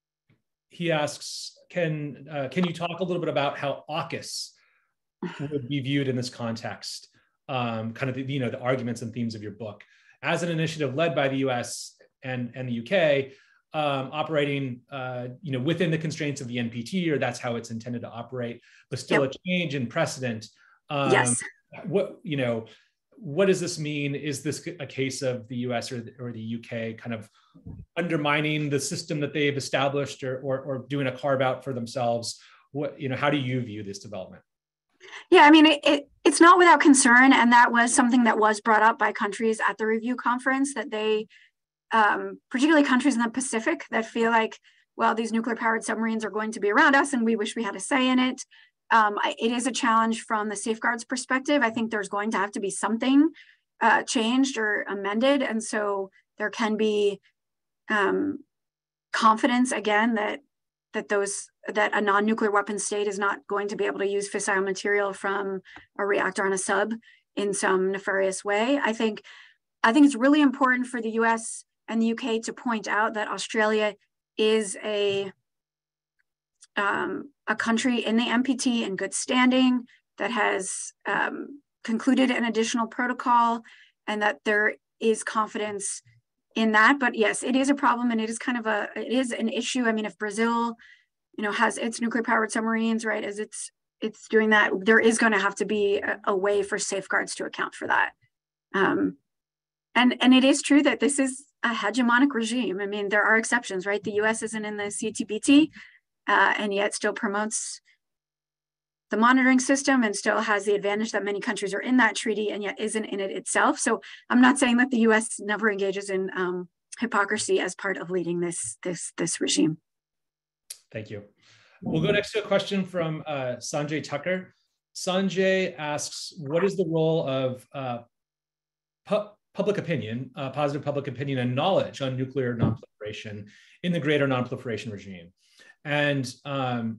he asks, can, uh, can you talk a little bit about how AUKUS would be viewed in this context, um, kind of the, you know, the arguments and themes of your book, as an initiative led by the U S and, and the U K, um, operating, uh, you know, within the constraints of the N P T, or that's how it's intended to operate, but still yep. a change in precedent. Um, yes. What, you know, what does this mean? Is this a case of the U S or the, or the U K kind of undermining the system that they've established, or, or, or doing a carve out for themselves? What, you know, how do you view this development? Yeah, I mean, it, it, it's not without concern. And that was something that was brought up by countries at the review conference, that they, um, particularly countries in the Pacific, that feel like, well, these nuclear powered submarines are going to be around us and we wish we had a say in it. Um, I, it is a challenge from the safeguards perspective. I think there's going to have to be something uh, changed or amended. And so there can be um, confidence, again, that that those that a non-nuclear weapon state is not going to be able to use fissile material from a reactor on a sub in some nefarious way. I think I think it's really important for the U S and the U K to point out that Australia is a um, a country in the N P T in good standing, that has um, concluded an additional protocol, and that there is confidence in that. But yes, it is a problem, and it is kind of a, it is an issue. I mean, if Brazil, you know, has its nuclear powered submarines, right, as it's, it's doing that, there is going to have to be a, a way for safeguards to account for that. Um, and, and it is true that this is a hegemonic regime. I mean, there are exceptions, right? The U S isn't in the C T B T, uh, and yet still promotes the monitoring system and still has the advantage that many countries are in that treaty and yet isn't in it itself. So I'm not saying that the U S never engages in um, hypocrisy as part of leading this, this, this regime. Thank you. We'll go next to a question from uh, Sanjay Tucker. Sanjay asks, what is the role of uh, pu public opinion, uh, positive public opinion and knowledge on nuclear nonproliferation in the greater nonproliferation regime? And um,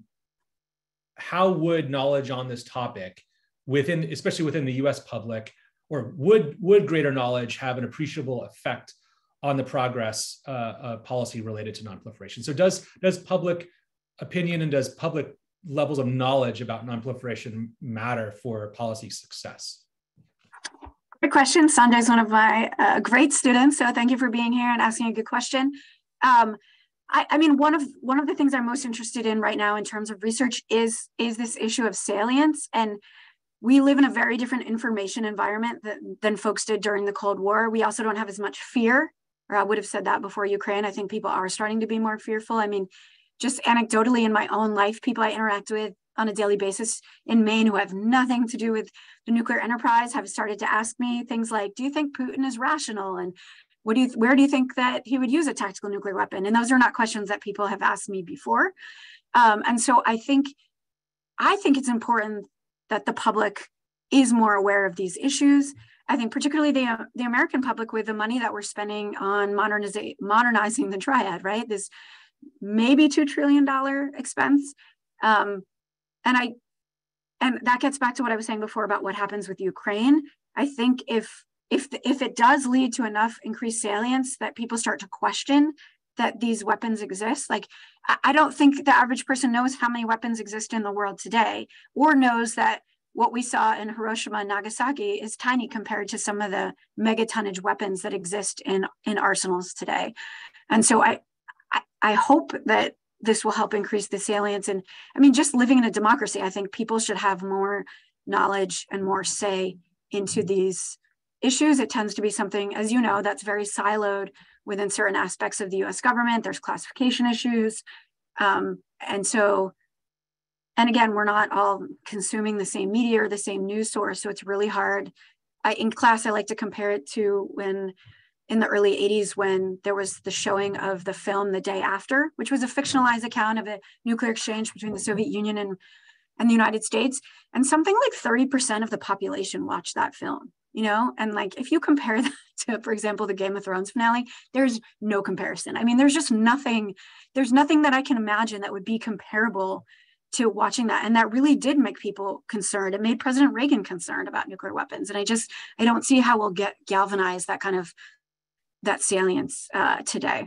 how would knowledge on this topic within, especially within the U S public, or would, would greater knowledge have an appreciable effect on the progress uh, of policy related to nonproliferation? So does, does public opinion and does public levels of knowledge about nonproliferation matter for policy success? Great question. Sanjay is one of my uh, great students, so thank you for being here and asking a good question. Um, I, I mean, one of one of the things I'm most interested in right now in terms of research is is this issue of salience. And we live in a very different information environment that, than folks did during the Cold War. We also don't have as much fear, or I would have said that before Ukraine. I think people are starting to be more fearful. I mean, just anecdotally in my own life, people I interact with on a daily basis in Maine who have nothing to do with the nuclear enterprise have started to ask me things like, do you think Putin is rational? And what do you, where do you think that he would use a tactical nuclear weapon? And those are not questions that people have asked me before. Um, and so I think, I think it's important that the public is more aware of these issues. I think particularly the, uh, the American public, with the money that we're spending on moderniza- modernizing the triad, right? This maybe two trillion dollars expense. Um, and I, and that gets back to what I was saying before about what happens with Ukraine. I think if, if, the, if it does lead to enough increased salience that people start to question that these weapons exist, like, I don't think the average person knows how many weapons exist in the world today, or knows that what we saw in Hiroshima and Nagasaki is tiny compared to some of the megatonnage weapons that exist in, in arsenals today. And so I, I, I hope that this will help increase the salience. And I mean, just living in a democracy, I think people should have more knowledge and more say into these issues. It tends to be something, as you know, that's very siloed within certain aspects of the U S government. There's classification issues. Um, and so, and again, we're not all consuming the same media or the same news source. So it's really hard. I, in class, I like to compare it to when in the early eighties, when there was the showing of the film The Day After, which was a fictionalized account of a nuclear exchange between the Soviet Union and, and the United States. And something like thirty percent of the population watched that film, you know? And like, if you compare that to, for example, the Game of Thrones finale, there's no comparison. I mean, there's just nothing, there's nothing that I can imagine that would be comparable to watching that. And that really did make people concerned. It made President Reagan concerned about nuclear weapons. And I just, I don't see how we'll get galvanize that kind of, that salience uh, today.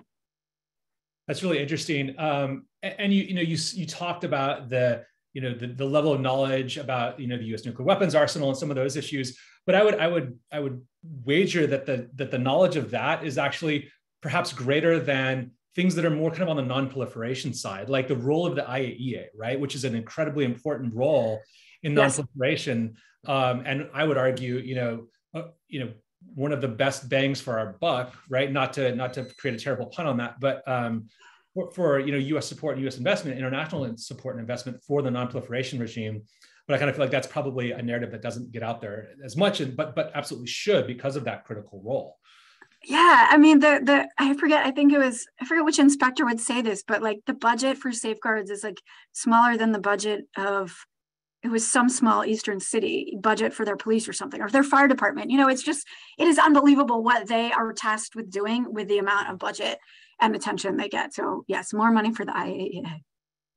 That's really interesting. Um, and, and you, you know, you, you talked about the, you know, the, the level of knowledge about, you know, the U S nuclear weapons arsenal and some of those issues. But I would, I would, I would wager that the, that the knowledge of that is actually perhaps greater than things that are more kind of on the non-proliferation side, like the role of the I A E A, right? Which is an incredibly important role in non-proliferation. Yes. Um, and I would argue, you know, uh, you know, one of the best bangs for our buck, right? Not to not to create a terrible pun on that, but um, for, for you know U S support and U S investment, international support and investment for the non-proliferation regime. But I kind of feel like that's probably a narrative that doesn't get out there as much, and but but absolutely should, because of that critical role. Yeah, I mean, the the I forget, I think it was, I forget which inspector would say this, but like the budget for safeguards is like smaller than the budget of, it was some small Eastern city budget for their police or something, or their fire department. You know, it's just, it is unbelievable what they are tasked with doing with the amount of budget and attention they get. So yes, more money for the I A E A.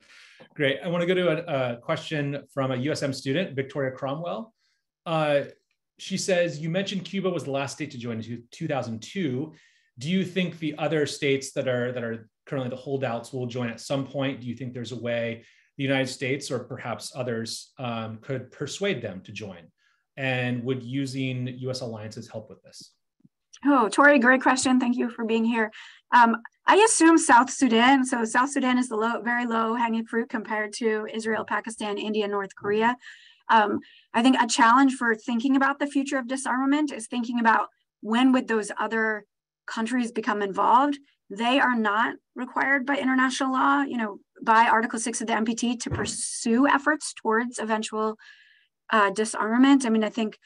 Great. I want to go to a, a question from a U S M student, Victoria Cromwell. Uh, she says, you mentioned Cuba was the last state to join in two thousand two. Do you think the other states that are, that are currently the holdouts will join at some point? Do you think there's a way the United States or perhaps others um, could persuade them to join? And would using U S alliances help with this? Oh, Tori, great question. Thank you for being here. Um, I assume South Sudan. So South Sudan is the low, very low hanging fruit compared to Israel, Pakistan, India, North Korea. Um, I think a challenge for thinking about the future of disarmament is thinking about when would those other countries become involved. They are not required by international law, you know, by Article six of the N P T to pursue efforts towards eventual uh, disarmament. I mean, I think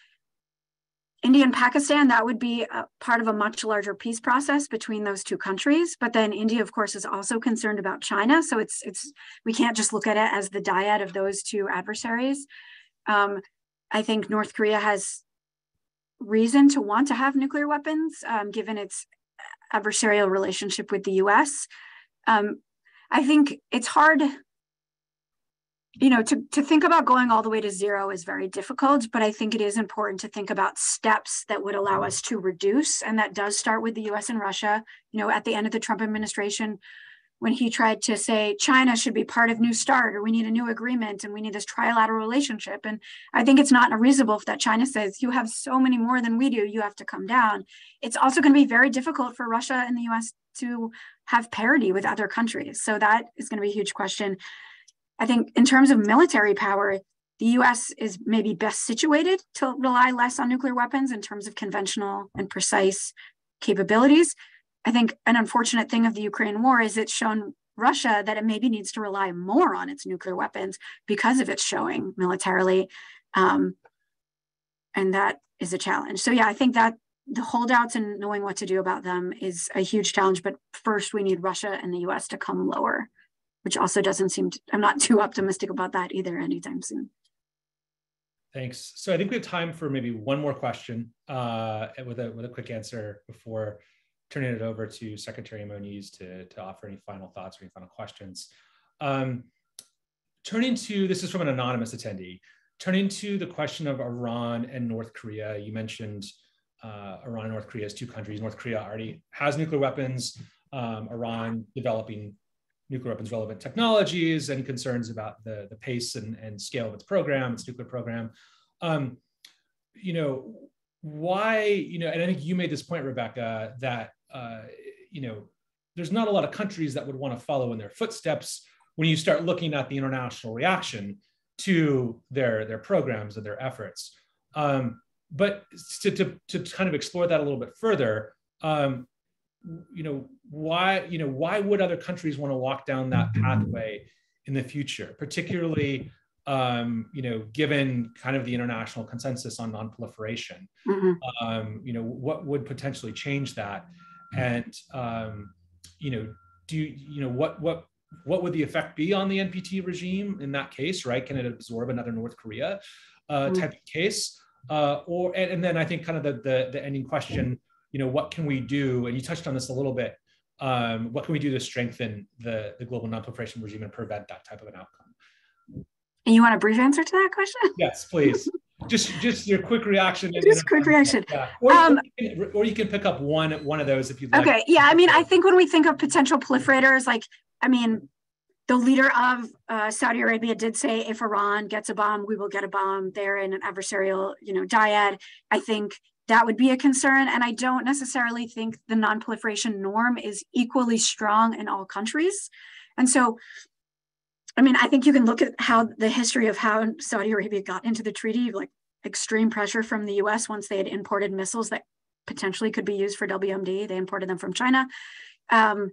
India and Pakistan, that would be a part of a much larger peace process between those two countries. But then India, of course, is also concerned about China. So it's, it's we can't just look at it as the dyad of those two adversaries. Um, I think North Korea has reason to want to have nuclear weapons, um, given its adversarial relationship with the U S. Um, I think it's hard, you know, to, to think about going all the way to zero is very difficult, but I think it is important to think about steps that would allow us to reduce. And that does start with the U S and Russia. You know, at the end of the Trump administration, when he tried to say China should be part of New START, or we need a new agreement and we need this trilateral relationship. And I think it's not unreasonable if that China says, you have so many more than we do, you have to come down. It's also going to be very difficult for Russia and the U S to have parity with other countries. So that is going to be a huge question. I think in terms of military power, the U S is maybe best situated to rely less on nuclear weapons in terms of conventional and precise capabilities. I think an unfortunate thing of the Ukraine war is it's shown Russia that it maybe needs to rely more on its nuclear weapons because of its showing militarily. Um, and that is a challenge. So yeah, I think that the holdouts and knowing what to do about them is a huge challenge. But first we need Russia and the U S to come lower, which also doesn't seem to, I'm not too optimistic about that either anytime soon. Thanks. So I think we have time for maybe one more question uh, with a with a quick answer before turning it over to Secretary Moniz to, to offer any final thoughts or any final questions. Um, turning to, this is from an anonymous attendee, turning to the question of Iran and North Korea. You mentioned uh, Iran and North Korea as two countries. North Korea already has nuclear weapons. Um, Iran developing nuclear weapons relevant technologies, and concerns about the, the pace and, and scale of its program, its nuclear program. Um, you know, why, you know, and I think you made this point, Rebecca, that, uh, you know, there's not a lot of countries that would want to follow in their footsteps when you start looking at the international reaction to their, their programs and their efforts. Um, but to, to, to kind of explore that a little bit further, um, you know, why, you know, why would other countries want to walk down that pathway in the future, particularly, um, you know, given kind of the international consensus on non-proliferation? Mm-hmm. um, you know, what would potentially change that? And, um, you know, do you, you know, what, what, what would the effect be on the N P T regime in that case, right? Can it absorb another North Korea uh, mm-hmm. type of case? Uh, or, and, and then I think kind of the, the, the ending question, you know, what can we do? And you touched on this a little bit. Um, what can we do to strengthen the, the global non-proliferation regime and prevent that type of an outcome? And you want a brief answer to that question? Yes, please. just, just your quick reaction. Just quick reaction. Yeah. Or, um, or, you can, or you can pick up one, one of those if you'd like. Okay. Yeah. I mean, I think when we think of potential proliferators, like, I mean, the leader of uh, Saudi Arabia did say, if Iran gets a bomb, we will get a bomb. They're in an adversarial, you know, dyad. I think that would be a concern. And I don't necessarily think the non-proliferation norm is equally strong in all countries. And so, I mean, I think you can look at how the history of how Saudi Arabia got into the treaty, like extreme pressure from the U S once they had imported missiles that potentially could be used for W M D. They imported them from China. Um,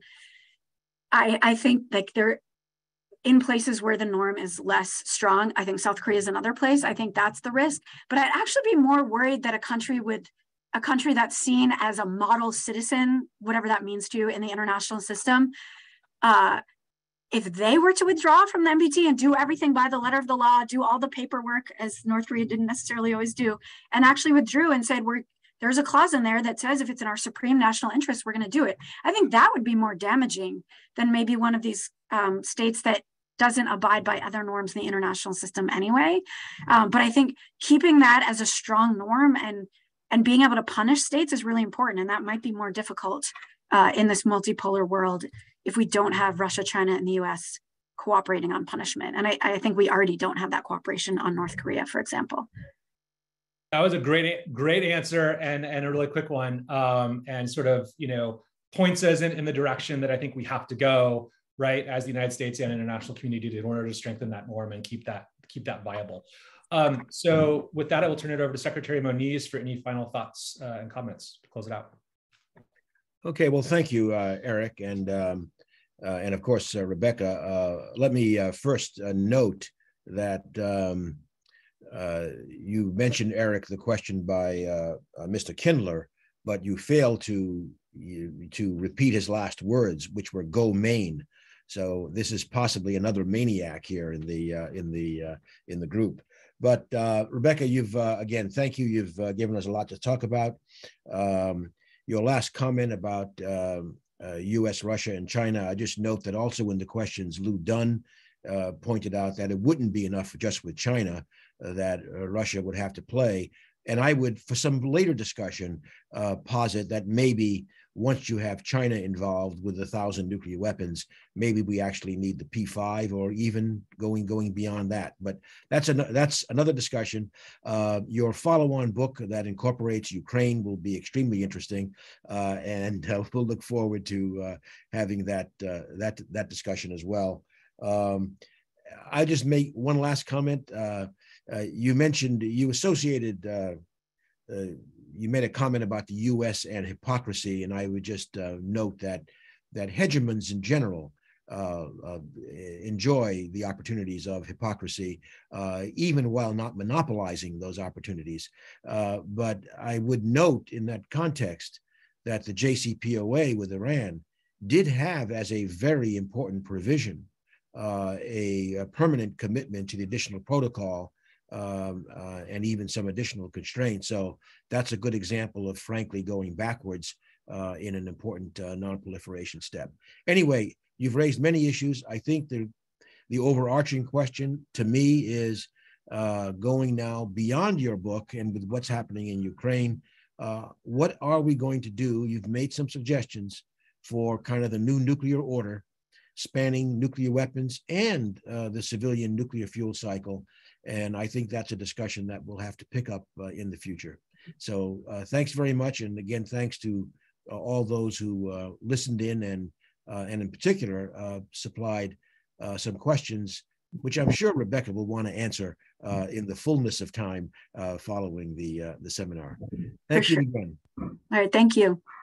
I, I think like they're in places where the norm is less strong. I think South Korea is another place. I think that's the risk. But I'd actually be more worried that a country would, a country that's seen as a model citizen, whatever that means to you in the international system, uh, if they were to withdraw from the N P T and do everything by the letter of the law, do all the paperwork as North Korea didn't necessarily always do, and actually withdrew and said, we're, there's a clause in there that says if it's in our supreme national interest, we're going to do it. I think that would be more damaging than maybe one of these um, states that doesn't abide by other norms in the international system anyway. Um, but I think keeping that as a strong norm and, and being able to punish states is really important. And that might be more difficult uh, in this multipolar world if we don't have Russia, China, and the U S cooperating on punishment. And I, I think we already don't have that cooperation on North Korea, for example. That was a great, great answer and, and a really quick one, um, and sort of, you know, points us in, in the direction that I think we have to go, right, as the United States and international community in order to strengthen that norm and keep that, keep that viable. Um, so with that, I will turn it over to Secretary Moniz for any final thoughts uh, and comments to close it out. Okay, well, thank you, uh, Eric, and um, uh, and of course, uh, Rebecca. Uh, let me uh, first uh, note that um, uh, you mentioned, Eric, the question by uh, uh, Mister Kindler, but you failed to you, to repeat his last words, which were "Go Maine." So this is possibly another maniac here in the uh, in the uh, in the group. But uh, Rebecca, you've uh, again, thank you. You've uh, given us a lot to talk about. Um, Your last comment about um, uh, U S, Russia, and China, I just note that also in the questions, Lou Dunn uh, pointed out that it wouldn't be enough just with China, uh, that uh, Russia would have to play. And I would, for some later discussion, uh, posit that maybe once you have China involved with a thousand nuclear weapons, maybe we actually need the P five or even going going beyond that. But that's an, that's another discussion. Uh, your follow-on book that incorporates Ukraine will be extremely interesting, uh, and uh, we'll look forward to uh, having that uh, that that discussion as well. Um, I just make one last comment. Uh, uh, you mentioned you associated. Uh, uh, you made a comment about the U S and hypocrisy, and I would just uh, note that that hegemons in general uh, uh, enjoy the opportunities of hypocrisy, uh, even while not monopolizing those opportunities. Uh, but I would note in that context that the J C P O A with Iran did have as a very important provision uh, a, a permanent commitment to the additional protocol Um, uh, and even some additional constraints. So that's a good example of, frankly, going backwards uh, in an important uh, non-proliferation step. Anyway, you've raised many issues. I think the, the overarching question to me is uh, going now beyond your book and with what's happening in Ukraine, uh, what are we going to do? You've made some suggestions for kind of the new nuclear order spanning nuclear weapons and uh, the civilian nuclear fuel cycle. And I think that's a discussion that we'll have to pick up uh, in the future. So uh, thanks very much. And again, thanks to uh, all those who uh, listened in and, uh, and in particular, uh, supplied uh, some questions, which I'm sure Rebecca will want to answer uh, in the fullness of time uh, following the, uh, the seminar. Thank you again. All right, thank you.